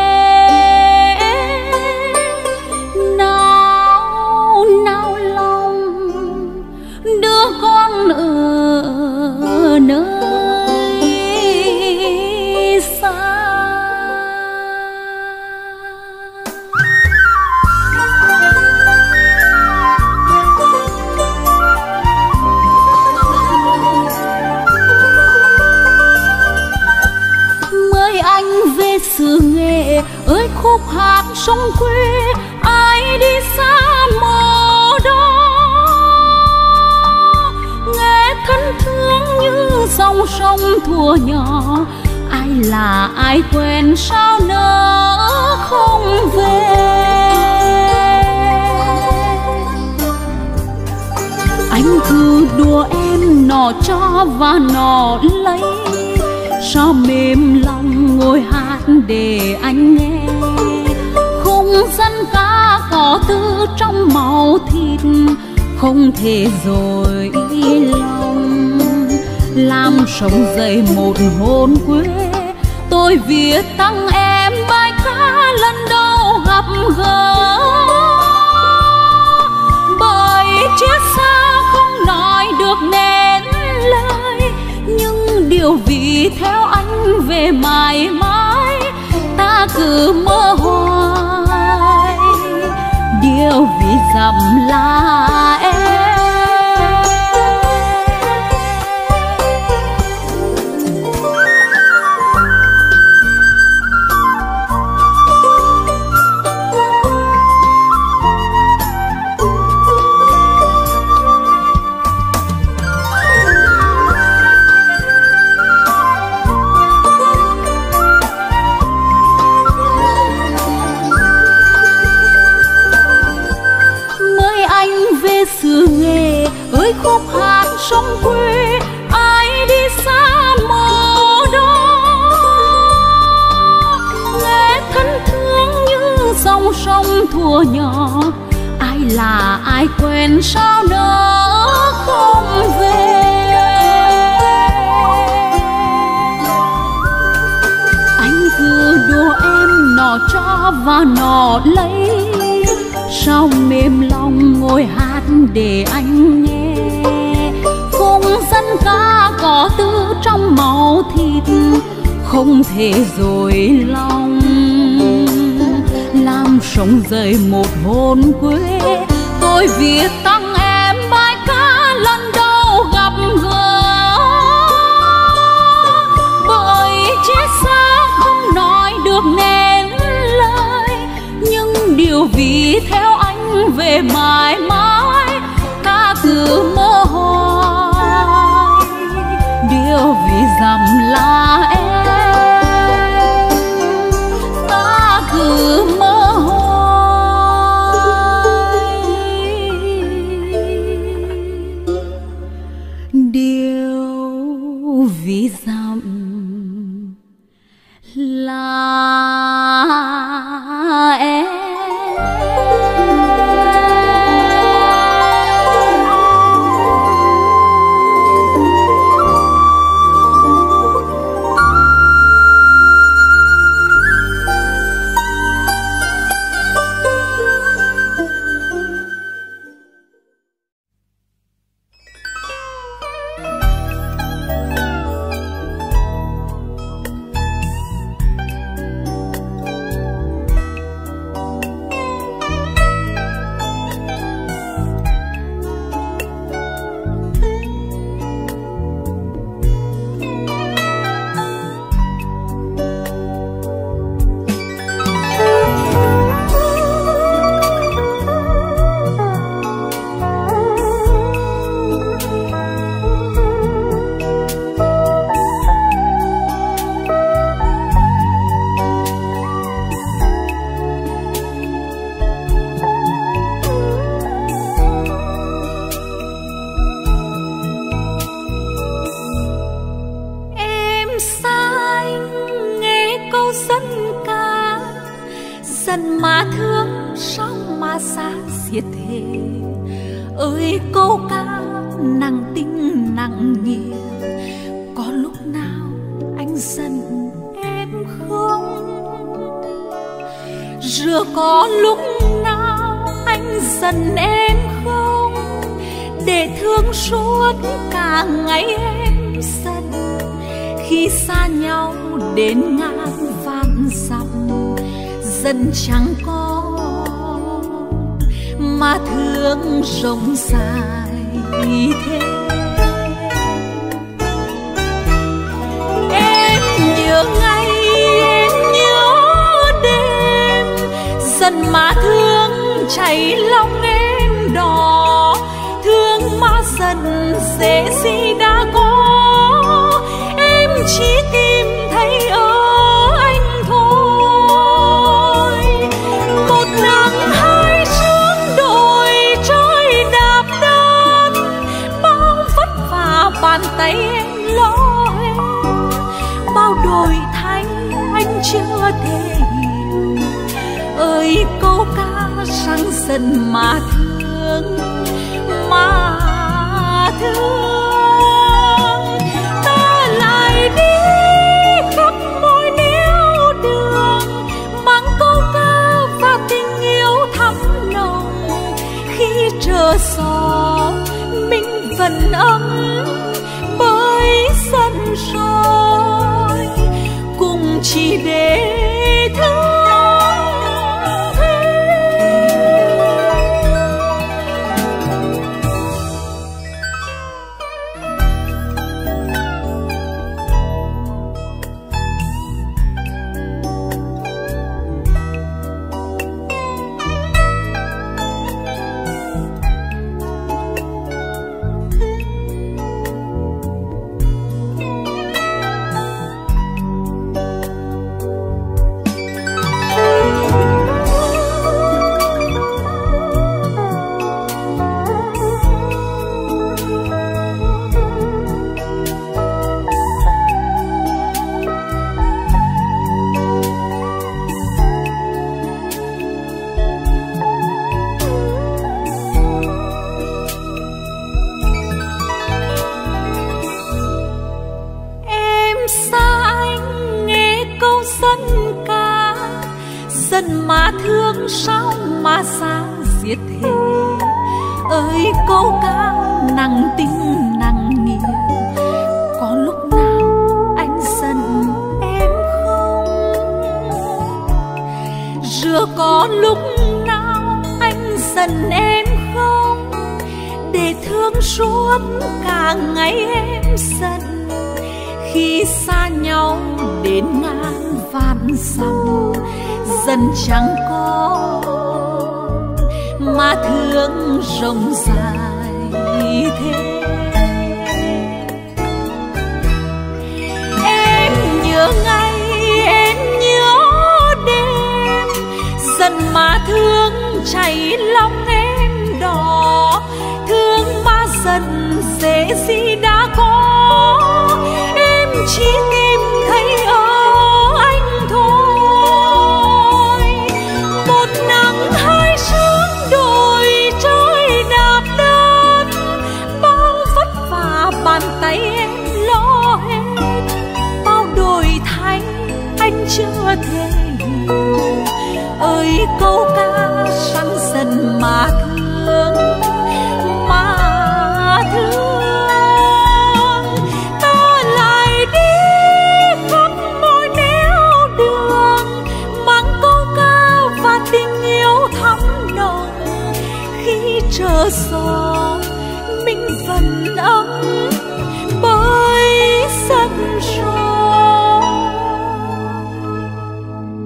nào nào lòng đứa con ở nơi xa. Mời anh về xứ Nghệ ơi khúc hát sông quê, ai đi xa mồ đó nghe thân thương như dòng sông thuở nhỏ. Ai là ai quen sao nỡ không về. Anh cứ đùa em nọ cho và nọ lấy, sao mềm lòng ngồi hát để anh nghe. Khung dân ca có từ trong máu thịt, không thể dối lòng làm sống dậy một hồn quê. Tôi viết tặng em bài ca lần đầu gặp gỡ, bởi chia xa không nói được nên lời, nhưng điều vì theo anh về mãi mãi ta cứ mơ hoài. Điều vì dặm là em. Xứ Nghệ ơi khúc hát sông quê, ai đi xa mồ đó nghe thân thương như dòng sông thuở nhỏ. Ai là ai quen sao nỡ không về. Anh cứ đùa em nọ cho và nọ lấy, sao mềm lòng ngồi hát để anh nghe. Khung dân ca có từ trong máu thịt, không thể dối lòng làm sống dậy một hồn quê. Tôi viết tặng em bài ca lần đầu gặp gỡ, bởi chia xa không nói được nên lời, nhưng điều vì theo anh về mãi mãi ta cứ mơ hoài. Điều vì dặm là em, ta cứ mơ hoài. Điều vì dặm là em. mà xa xiết thế. Ơi câu ca nặng tình nặng nghĩa, có lúc nào anh giận em không? Rồi có lúc nào anh giận em không? Để thương suốt cả ngày em giận, khi xa nhau đến ngàn vạn dặm, dần chẳng có mà thương rộng dài thế. Em nhớ ngày, em nhớ đêm, dần mà thương chảy lòng em đỏ. Thương mà dần dễ gì đã có, em chỉ tìm thấy ở anh thôi. Một nắng hai sương đổi trời đạp đất, bao vất vả bàn tay em lo hết, bao đổi thay anh chưa thể hiểu. Ơi câu ca sáng dần mà thương, mà thương. Ta lại đi khắp mọi nẻo đường, mang câu ca và tình yêu thắm nồng. Khi trở gió mình vẫn ấm bởi giận rồi, cùng chỉ để thương. Dần mà thương sao mà xa xiết thế. Ơi câu ca nặng tình nặng nghĩa, có lúc nào anh giận em không? Rồi có lúc nào anh giận em không? Để thương suốt cả ngày em giận, khi xa nhau đến ngàn vạn dặm, dần chẳng có mà thương rộng dài thế. Em nhớ ngày, em nhớ đêm, dần mà thương chảy lòng em đỏ. Thương mà dần dễ gì đã có, em chỉ tìm thấy ở anh thôi. Một nắng hai sương đổi trời đạp đất, bao vất vả bàn tay em lo hết, bao đổi thay anh chưa thể hiểu. Ơi câu ca sáng dần mà thương, mà thương. Ta lại đi khắp mọi nẻo đường, mang câu ca và tình yêu thắm nồng. Khi trở gió mình vẫn ấm bởi giận rồi.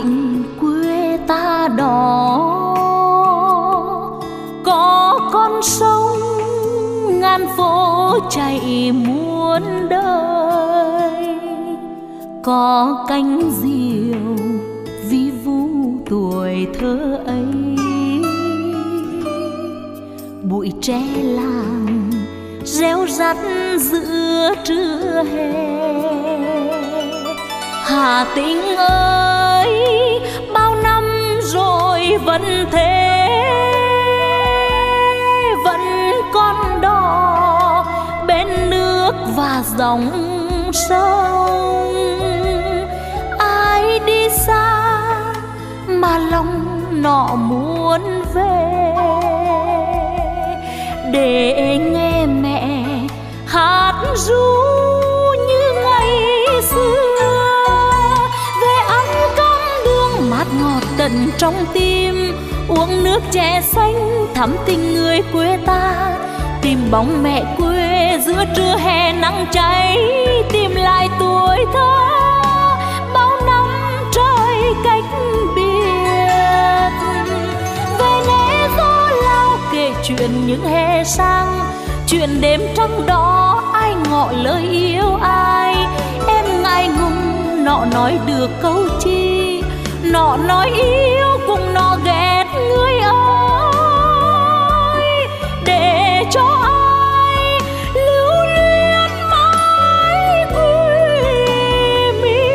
Tịnh quê ta đó có con sông ngàn phố chảy muôn đời, có cánh diều vi vu tuổi thơ ấy. Bụi tre làng réo rắt giữa trưa hè. Hà Tĩnh ơi, bao năm rồi vẫn thế, vẫn con đò bên nước và dòng sông. Ai đi xa mà lòng nọ muốn về, để nghe mẹ hát ru như ngày xưa. Về ăn cơm đường mát ngọt tận trong tim, uống nước chè xanh thắm tình người quê ta. Tìm bóng mẹ quê giữa trưa hè nắng cháy, tìm lại tuổi thơ bao năm trời cách biệt. Về lễ gió lao kể chuyện những hè sang, chuyện đêm trăng đó ai ngỏ lời yêu ai. Em ngại ngùng nọ nói được câu chi, nọ nói yêu cùng nọ ghét người ơi. Để cho ai lưu luyến mãi quê mình.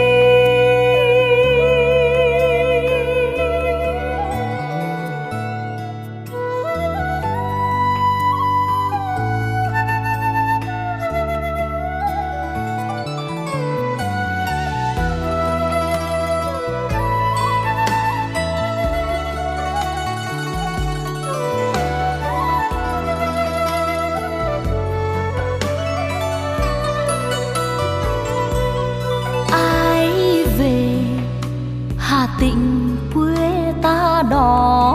Tịnh quê ta đó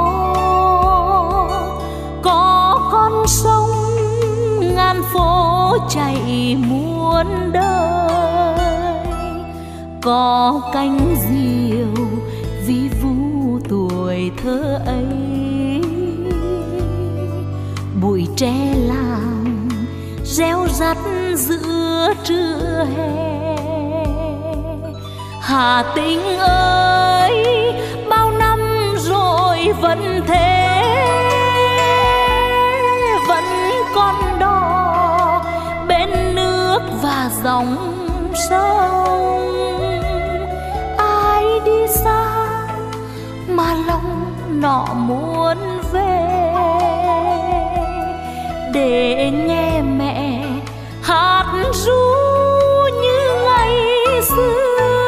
có con sông ngàn phố chảy muôn đời, có cánh diều vi vu tuổi thơ ấy. Bụi tre làng réo rắt giữa trưa hè. Hà Tĩnh ơi, bao năm rồi vẫn thế, vẫn con đò bên nước và dòng sông. Ai đi xa mà lòng nọ muốn về, để nghe mẹ hát ru như ngày xưa.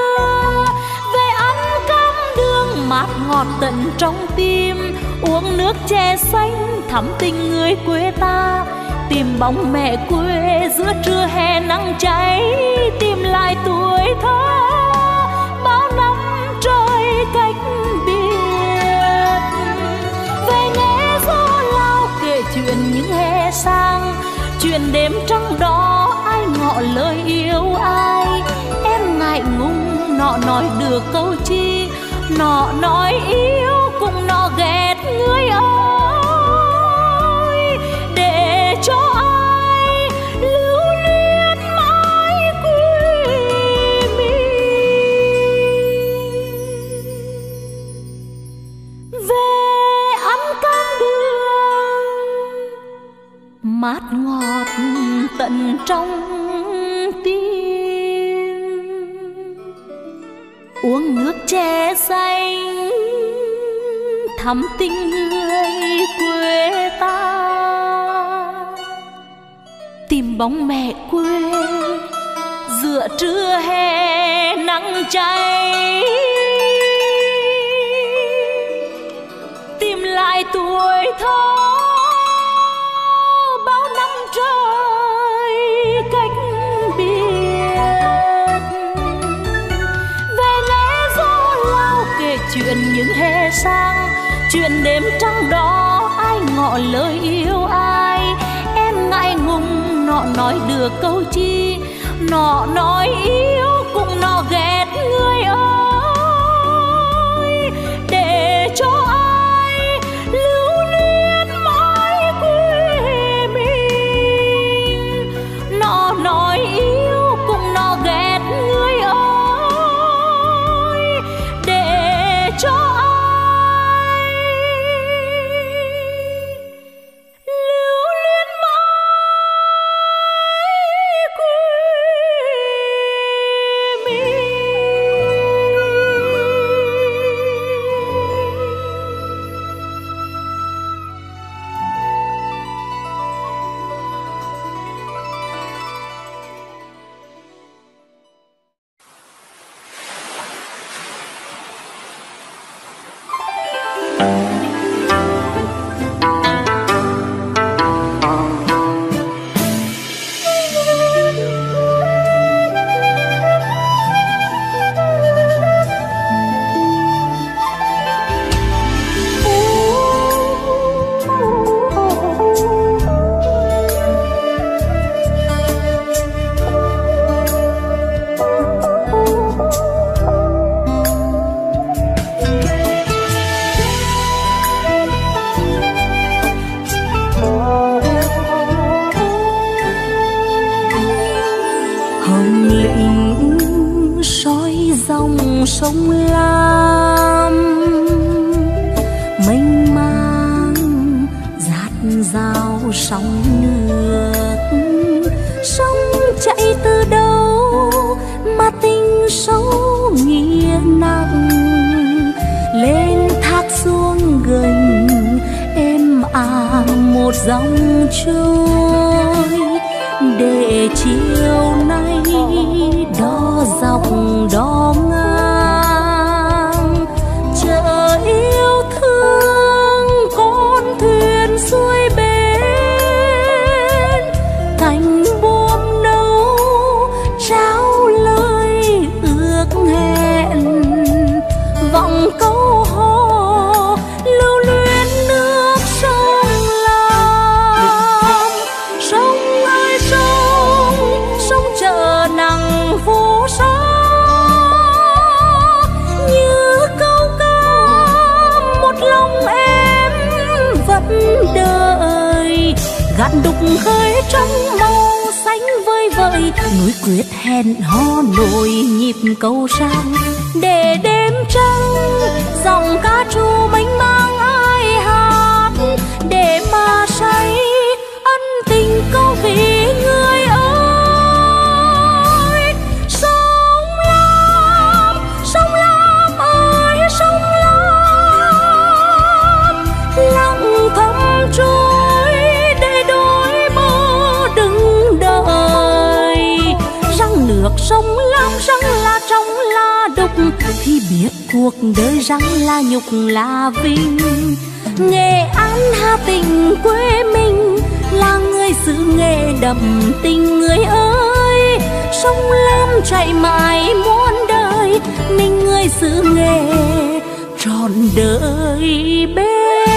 Mát ngọt tận trong tim, uống nước chè xanh thắm tình người quê ta. Tìm bóng mẹ quê giữa trưa hè nắng cháy, tìm lại tuổi thơ bao năm trời cách biệt. Về nghe gió lao kể chuyện những hè sang, chuyện đêm trăng đó ai ngỏ lời yêu ai. Em ngại ngùng nọ nói được câu chi, nọ nói yêu cùng nọ ghét người ơi. Để cho ai lưu luyến mãi quê mình. Về ăn cam đường mát ngọt tận trong tim, uống nước chè xanh thắm tình người quê ta. Tìm bóng mẹ quê giữa trưa hè nắng cháy, tìm lại tuổi thơ bao năm trời cách biệt. Về lẽ gió lao kể chuyện những hè sang, chuyện đêm trăng đó ai ngỏ lời yêu ai. Em ngại ngùng nọ nói được câu chi, nọ nói yêu cùng nọ ghét người ơi. sông lam mênh mang dạt dào sóng nước, sông chạy từ đâu mà tình sâu nghĩa nặng, lên thác xuống gành êm ả một dòng trôi, để chiều nay đo dọc đo ngang chợ yêu thương con thuyền xuôi bên, cành buồm nâu trao lời ước hẹn, vọng câu hò lưu luyến nước sông Lam. Sông ơi sông, sông chợ nắng phố xá, như câu ca một lòng em vẫn đợi, gạn đục khơi trong màu xanh vơi vợi, núi quyết hẹn hò nổi nhịp câu sang, để đêm trăng dòng ca trù mênh mang ai hát, để mà say ân tình câu vì người ơi. Sông Lam, sông Lam ơi sông Lam, lặng thầm trôi để đôi bờ đứng đợi, răng nước sông Lam răng là trong là đục, thì biết cuộc đời răng là nhục là vinh. Nghệ An Hà Tĩnh quê mình là người xứ nghệ đậm tình người ơi, sông Lam chạy mãi muôn đời, mình người xứ nghệ trọn đời bên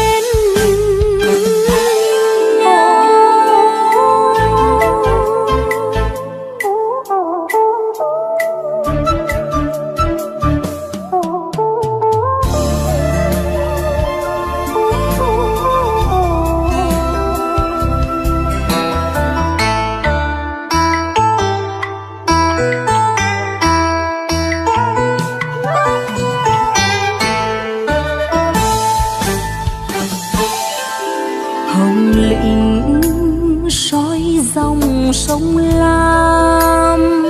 sông Lam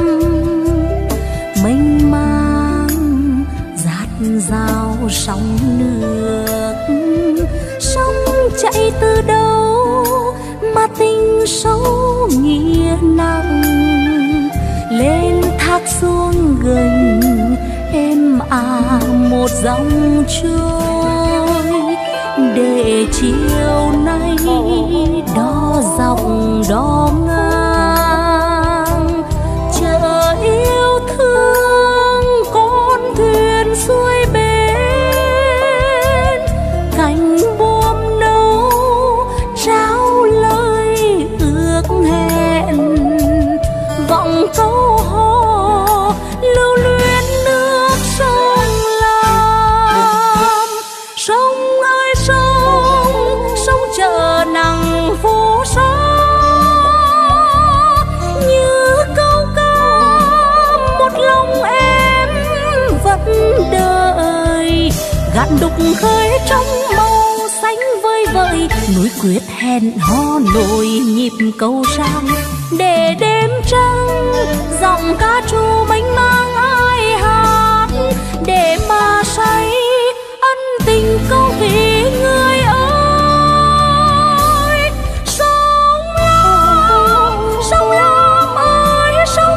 mênh mang dạt dào sóng nước, sông chạy từ đâu mà tình sâu nghĩa nặng, lên thác xuống gành êm ả một dòng trôi, để chiều nay đo dọc đo ngang chợ yêu thương con thuyền xuôi bên, cành buồm nâu trao lời ước hẹn, vọng câu hò lưu luyến nước sông Lam. Sông ơi sông, sông chợ nắng phố xá, như câu ca một lòng em vẫn đợi, gạn đục khơi trong màu xanh vơi vợi, núi quyết hẹn hò nổi nhịp câu sang, để đêm trăng giọng ca trù mênh mang ai hát, để mà say ân tình câu vì người ơi. Sông Lam, sông Lam ơi sông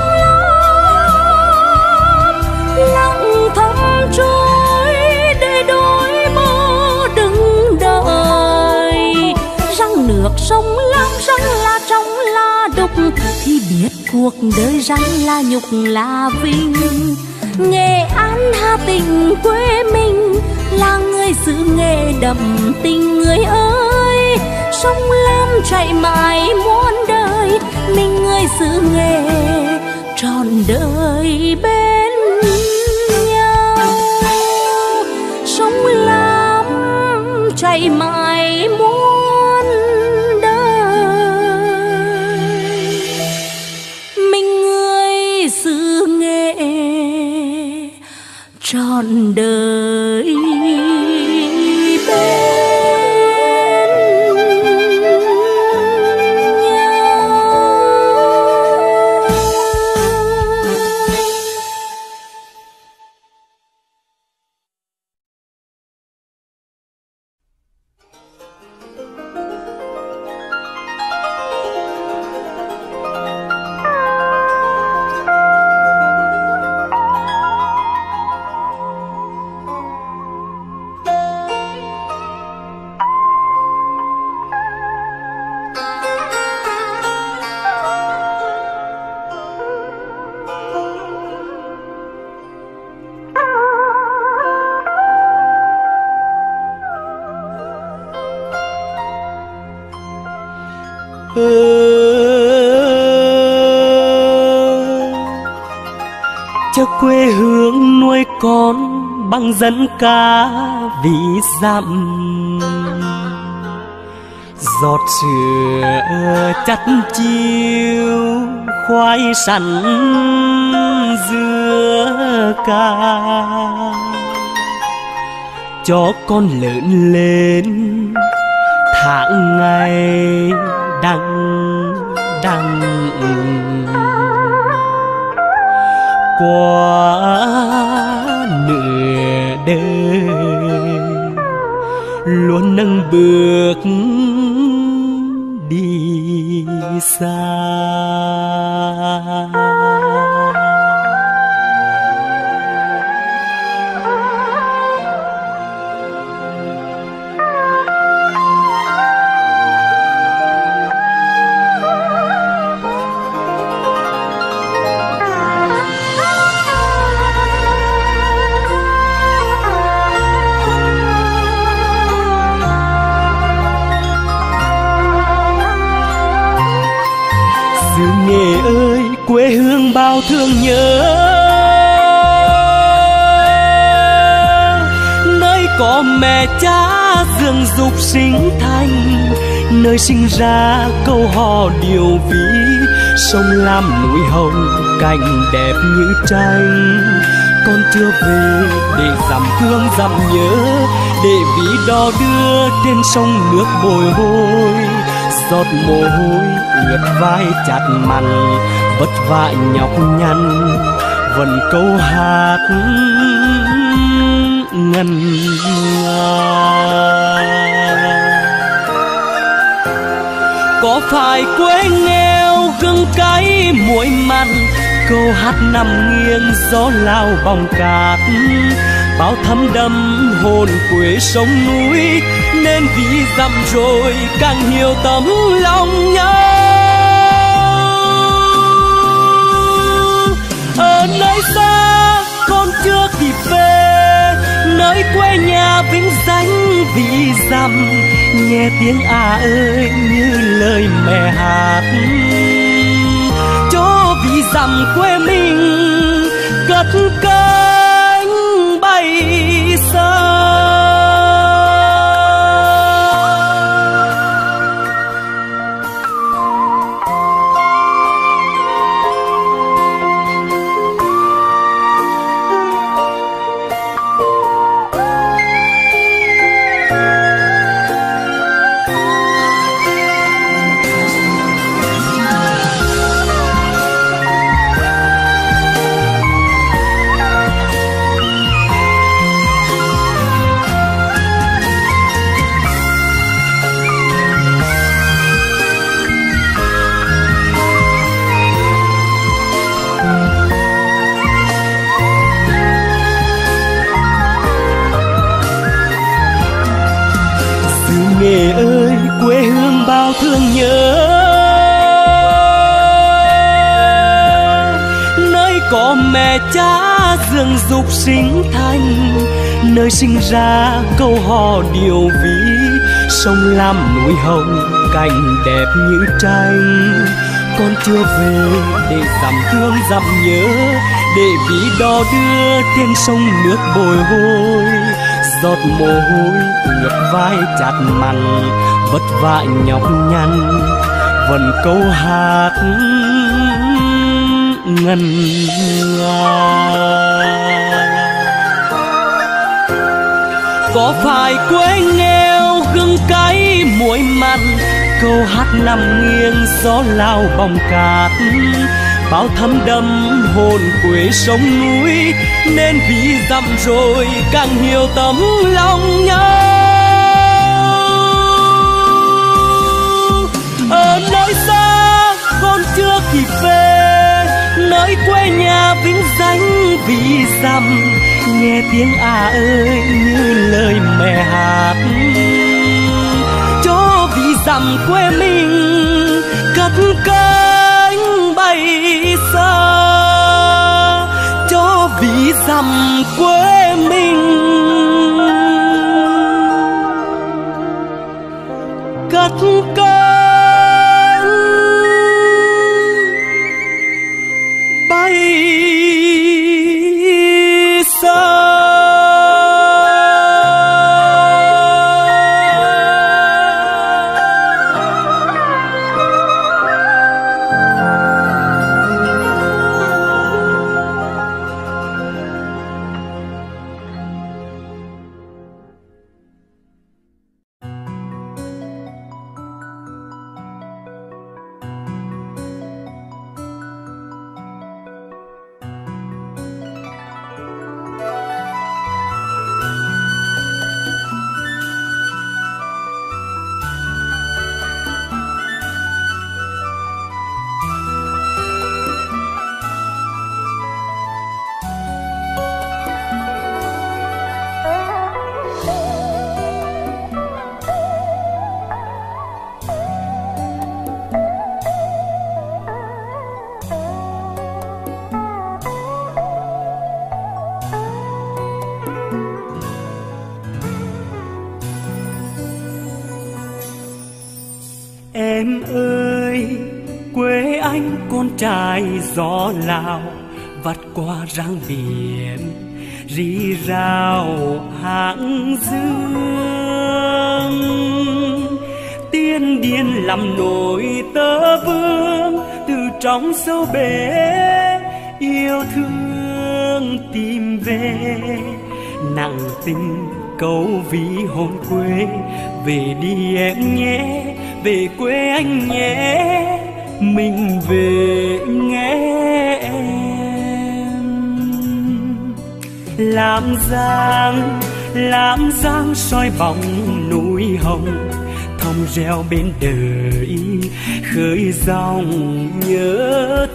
Lam, lặng thầm trôi để đôi bờ đứng sống lắm răng là trong là đục, thì biết cuộc đời răng là nhục là vinh. Nghệ An Hà Tĩnh quê mình là người xứ nghệ đậm tình người ơi. Sông Lam chảy mãi muôn đời, mình người xứ nghệ trọn đời bên nhau. Sông Lam chảy mãi muôn đời, mình người xứ nghệ trọn đời bên. Cho quê hương nuôi con bằng dân ca ví dặm, giọt sữa chắt chiêu khoai sắn dưa cà, cho con lớn lên tháng ngày đằng đằng. Qua nửa đời luôn nâng bước đi xa. Nghệ ơi quê hương bao thương nhớ, nơi có mẹ cha dưỡng dục sinh thành, nơi sinh ra câu hò điều ví. Sông Lam núi hồng cảnh đẹp như tranh, con chưa về để dằm thương dằm nhớ, để ví đò đưa trên sông nước bồi hồi. Giọt mồ hôi ướt vai chặt mặn, vất vả nhọc nhằn vẫn câu hát ngân nga. Có phải quê nghèo gừng cay muối mặn, câu hát nằm nghiêng gió lao bóng cát, bao thấm đẫm hồn quê sông núi, nên vì dặm rồi càng hiểu tấm lòng nhau. Ở nơi xa con chưa kịp về, nơi quê nhà vĩnh danh vì dặm, nghe tiếng à ơi như lời mẹ hát, cho vì dặm quê mình cất cánh bay xa. Nghệ ơi quê hương bao bao thương nhớ. Nơi có mẹ cha dường dục sinh thành, nơi sinh ra câu hò điều ví. Sông Lam núi Hồng cảnh đẹp như tranh, con chưa về để dằm thương dằm nhớ, để ví đò đưa trên sông nước bồi hồi. Giọt mồ hôi ướt vai chát mặn, vất vả nhọc nhằn vẫn câu hát ngân nga. Có phải quê nghèo gương cay muối mặn, câu hát nằm nghiêng gió lao bóng cát. Bao thấm đẫm hồn quê sông núi, nên vì dặm rồi càng hiểu tấm lòng nhau. Ở nơi xa con chưa kịp về, nơi quê nhà vĩnh danh vì dặm. Nghe tiếng à ơi như lời mẹ hát, cho vì dặm quê mình cất cánh bay xa. Cho vì dặm quê mình cất cánh bay xa. Em ơi quê anh con trai gió Lào, vắt qua răng biển rì rào hàng dương. Tiên điên làm nổi tơ vương, từ trong sâu bể yêu thương tìm về. Nặng tình câu ví hồn quê, về đi em nhé, về quê anh nhé, mình về nghe em. Làm giang, làm giang soi bóng núi Hồng, thông reo bên đời khơi dòng nhớ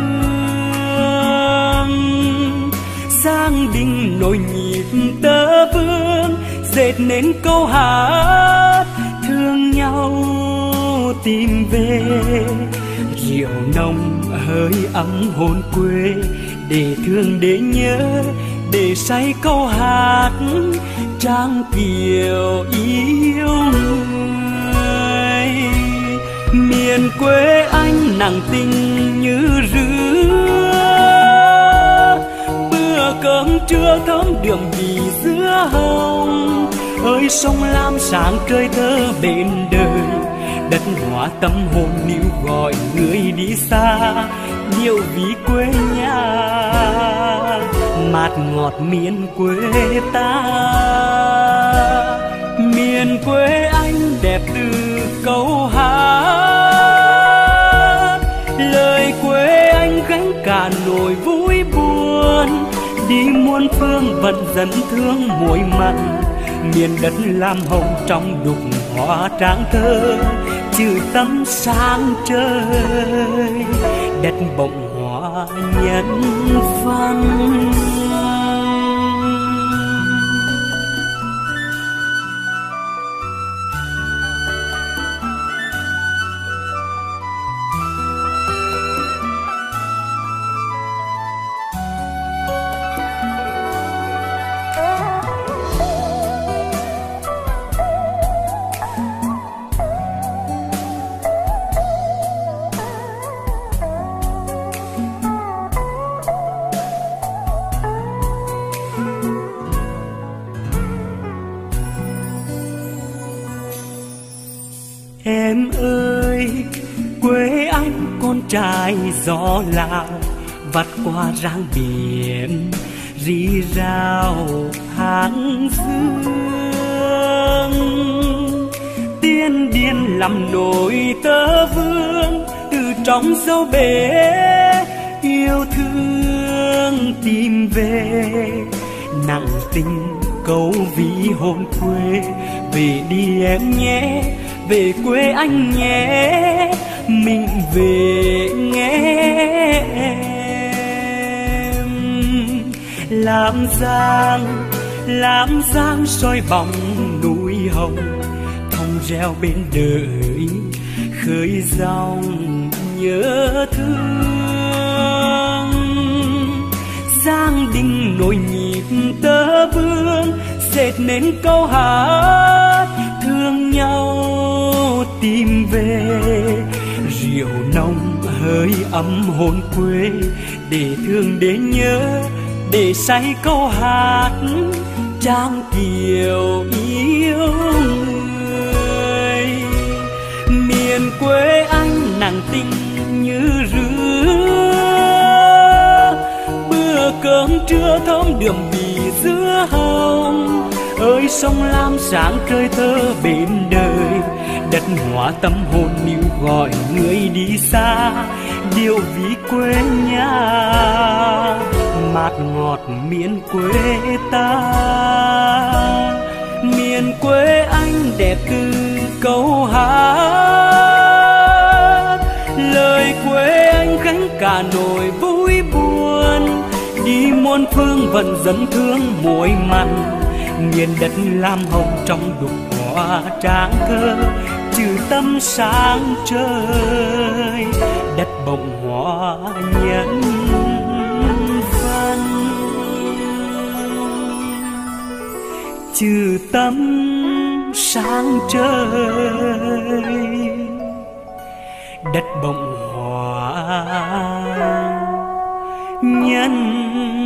thương. Giang đình nổi nhịp tơ vương, dệt nên câu hát thương nhau tìm về. Rượu nồng hơi ấm hồn quê, để thương để nhớ, để say câu hát trang kiều yêu người. Miền quê anh nặng tình như rứa, bữa cơm trưa thơm đường vì dưa hồng. Ơi sông Lam sáng trời thơ bên đời, đất hóa tâm hồn níu gọi người đi xa. Nhiều ví quê nhà mát ngọt miền quê ta. Miền quê anh đẹp từ câu hát, lời quê anh gánh cả nỗi vui buồn. Đi muôn phương vẫn dẫn thương muối mặn, miền đất lam hồng trong đục hoa tráng thơ. Trừ tấm sáng trời, đất bỗng hoa nhân văn. Em ơi, quê anh con trai gió Lào, vắt qua ráng biển rì rào hàng dương. Tiên điên làm nổi tơ vương, từ trong dấu bể yêu thương tìm về. Nặng tình câu ví hồn quê, về đi em nhé, về quê anh nhé, mình về nghe em. Làm giang, làm giang soi bóng núi hồng, thông reo bên đời khơi dòng nhớ thương. Giang đình nổi nhịp tơ vương, dệt nên câu hát thương nhau tìm về. Rượu nồng hơi ấm hồn quê, để thương để nhớ, để say câu hát trang kiều yêu người. Miền quê anh nàng tình như rứa, bữa cơm trưa thơm đượm bì dưa hồng. Ơi sông Lam sáng trời thơ bên đời, đất hóa tâm hồn níu gọi người đi xa. Điều ví quê nhà mát ngọt miền quê ta. Miền quê anh đẹp từ câu hát, lời quê anh gánh cả nỗi vui buồn. Đi muôn phương vẫn dẫn thương muối mặn, miền đất lam hồng trong đục hoa tráng thơ. Trừ tâm sáng trời, đất bồng hoa nhân văn. Trừ tâm sáng trời, đất bồng hoa nhân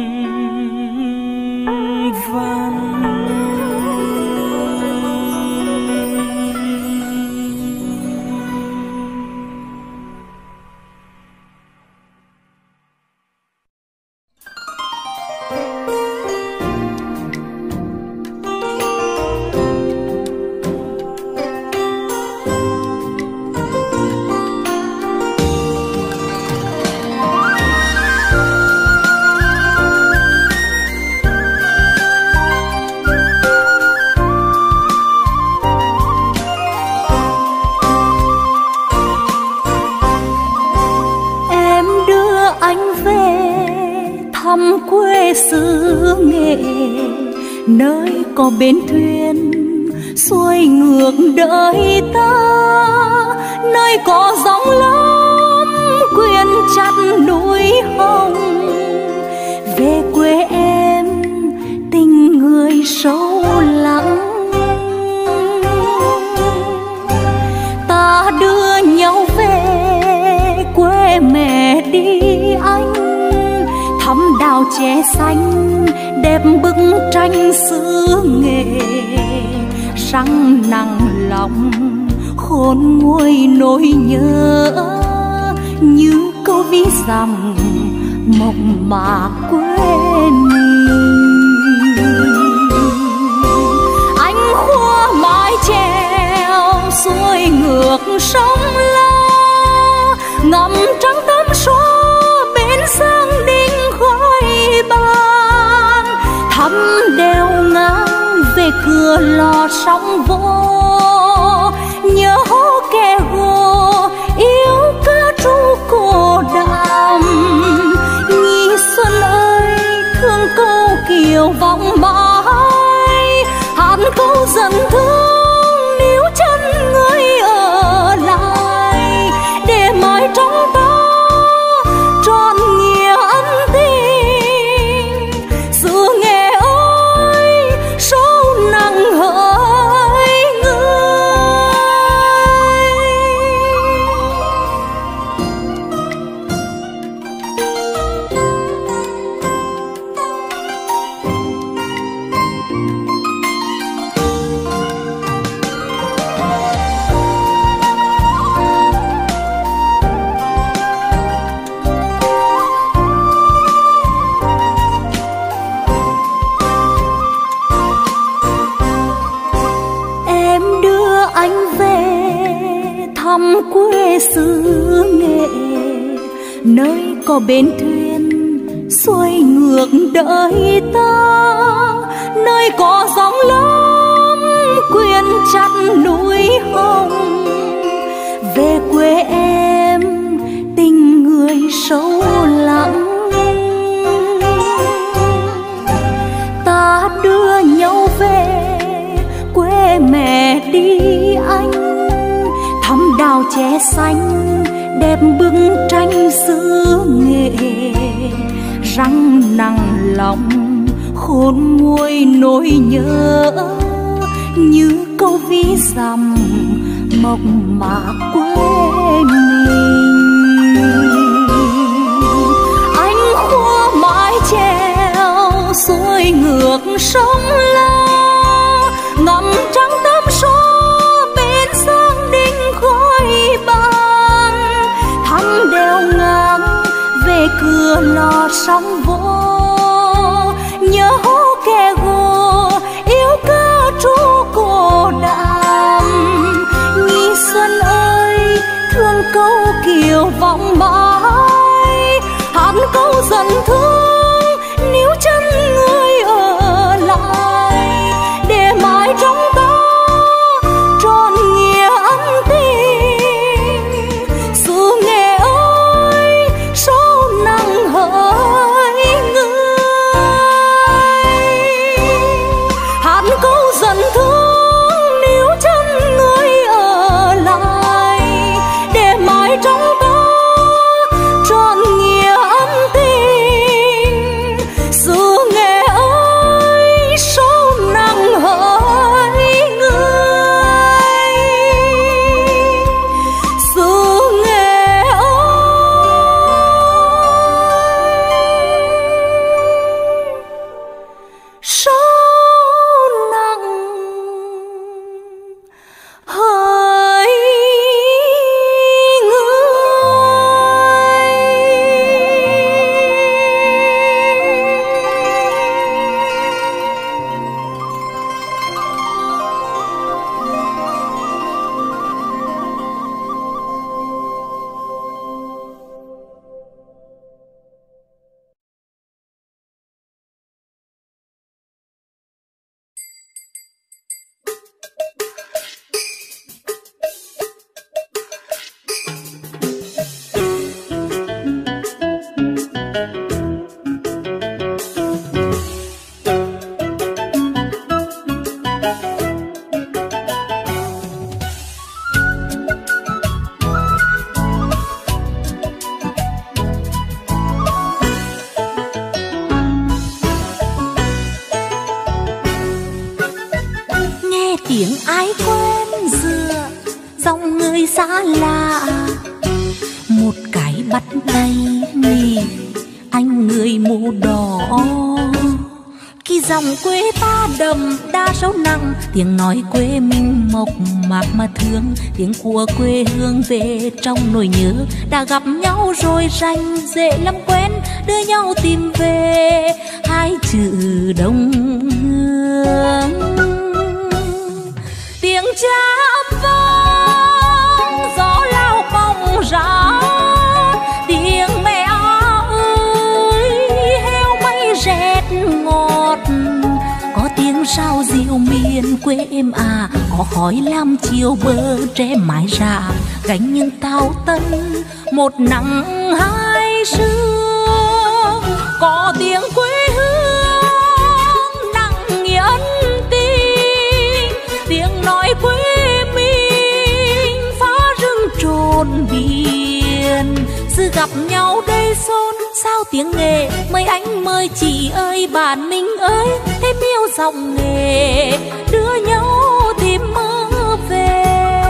văn. Quê xứ Nghệ, nơi có bến thuyền xuôi ngược đời ta, nơi có dòng lắm quyện chặt núi hồng. Về quê em tình người sâu lắng, ta đưa nhau về quê mẹ đi anh. Thắm đào che xanh đẹp bức tranh xứ Nghệ, răng nặng lòng khôn nguôi nỗi nhớ. Như câu ví dặm mộng mà quên anh khua mái chèo xuôi ngược sông La, ngắm trăng tắm xóa bên sang đinh khói ban. Thăm đèo ngang về cửa lò sóng vô, nhớ kẻ hồ yêu ca ru cổ đàm. Nhi xuân ơi thương câu kiều vọng mãi, hát câu dần thương níu chân người ở lại. Để mãi trong ta trọn nghĩa ân tình, xứ Nghệ ơi sâu nặng hỡi người. thăm quê xứ Nghệ, nơi có bến thuyền xuôi ngược đợi ta, nơi có sóng lớn quyện chặt núi hồng. Về quê em tình người sâu lắng, ta đưa nhau về quê mẹ đi anh, thăm đào tre xanh đẹp bức tranh xứ Nghệ. Răng nặng lòng khôn nguôi nỗi nhớ, như câu ví dặm mộc mạc quê mình. Anh khua mái chèo xuôi ngược sông La, ngắm trăng tắm số bên sang đinh khói ban, thăm đèo ngang về cửa lò sóng vô, nhớ hố kè gồ yêu ca trú cổ đàm. Nhi xuân ơi thương câu kiều vọng mãi, hát câu dần thương níu chân người ở lại, để mãi trong ta trọn nghĩa ân tình. Xứ Nghệ ơi sâu nặng hỡi người, hát câu dần thương níu chân người ở lại, để mãi trong ta trọn nghĩa ân tình. Xứ Nghệ ơi sâu nặng hỡi người, xứ Nghệ ơi sâu nặng hỡi tiếng ai quen dựa dòng người xa lạ, một cái bắt tay nghỉ anh người mù đỏ. Khi dòng quê ta đậm đa sâu nặng, tiếng nói quê mình mộc mạc mà thương, tiếng của quê hương về trong nỗi nhớ. Đã gặp nhau rồi rành dễ lắm quen, đưa nhau tìm về hai chữ đồng hương. Tiếng cha âm vang gió lao bóng ra, tiếng mẹ ơi heo may rét ngọt. Có tiếng sao diệu miền quê em à, có khói lam chiều bờ tre mái rạ, gánh những tao tân một nắng hai sương. Có tiếng quê hương nặng nghĩa ân tình, tiếng nói quê mình phá rừng trồn biển. Sự gặp nhau đây xôn sao tiếng Nghệ, mời anh mời chị ơi bạn mình ơi, thêm yêu giọng Nghệ đưa nhau tìm mơ về.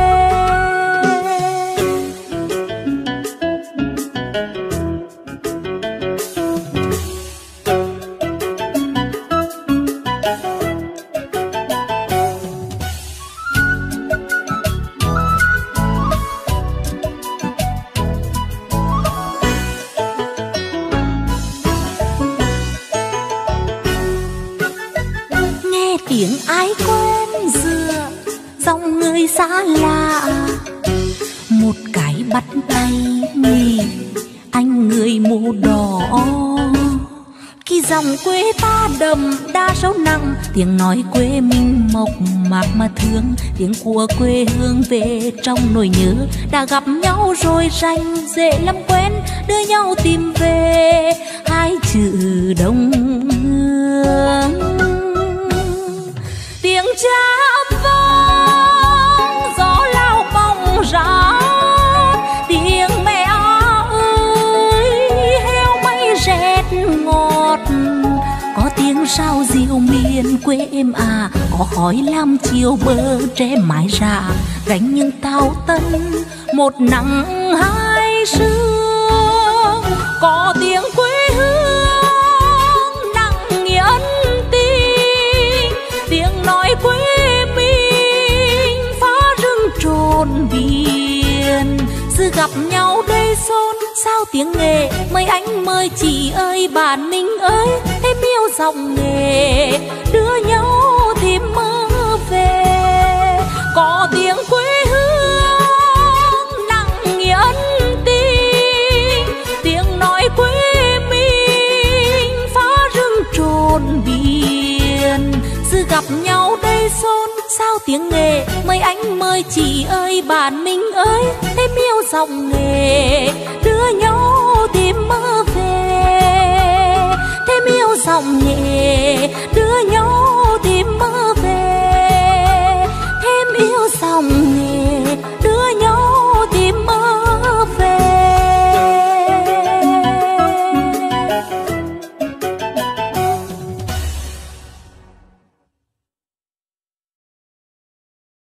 Tiếng ai quen dựa dòng người xa lạ, bắt tay nghỉ anh người mù đỏ. Khi dòng quê ta đậm đa sâu nặng, tiếng nói quê mình mộc mạc mà thương, tiếng của quê hương về trong nỗi nhớ. Đã gặp nhau rồi rành dễ lắm quen, đưa nhau tìm về hai chữ đồng hương. Tiếng cha ấm vang gió lao bóng ra, tiếng mẹ ơi heo may rét ngọt. Có tiếng sao diều miền quê em à, có khói lam chiều bờ tre mái rạ, gánh những tàu tân một nắng hai sương. Có tiếng quê hương nặng nghĩa ân tình, tiếng nói quê mình phá rừng trồn biển. Sự gặp nhau đây xôn sao tiếng nghề, mời anh mời chị ơi bạn mình ơi, em yêu giọng nghề đưa nhau tìm mơ về. Có tiếng quê hương nặng nghĩa ân tình, tiếng nói quê mình phá rừng trồn biển. Sự gặp nhau đây xôn sao tiếng nghề, mời anh mời chị ơi bạn mình ơi, em yêu giọng nghề đưa nhau tìm mơ về. Thêm yêu giọng nhẹ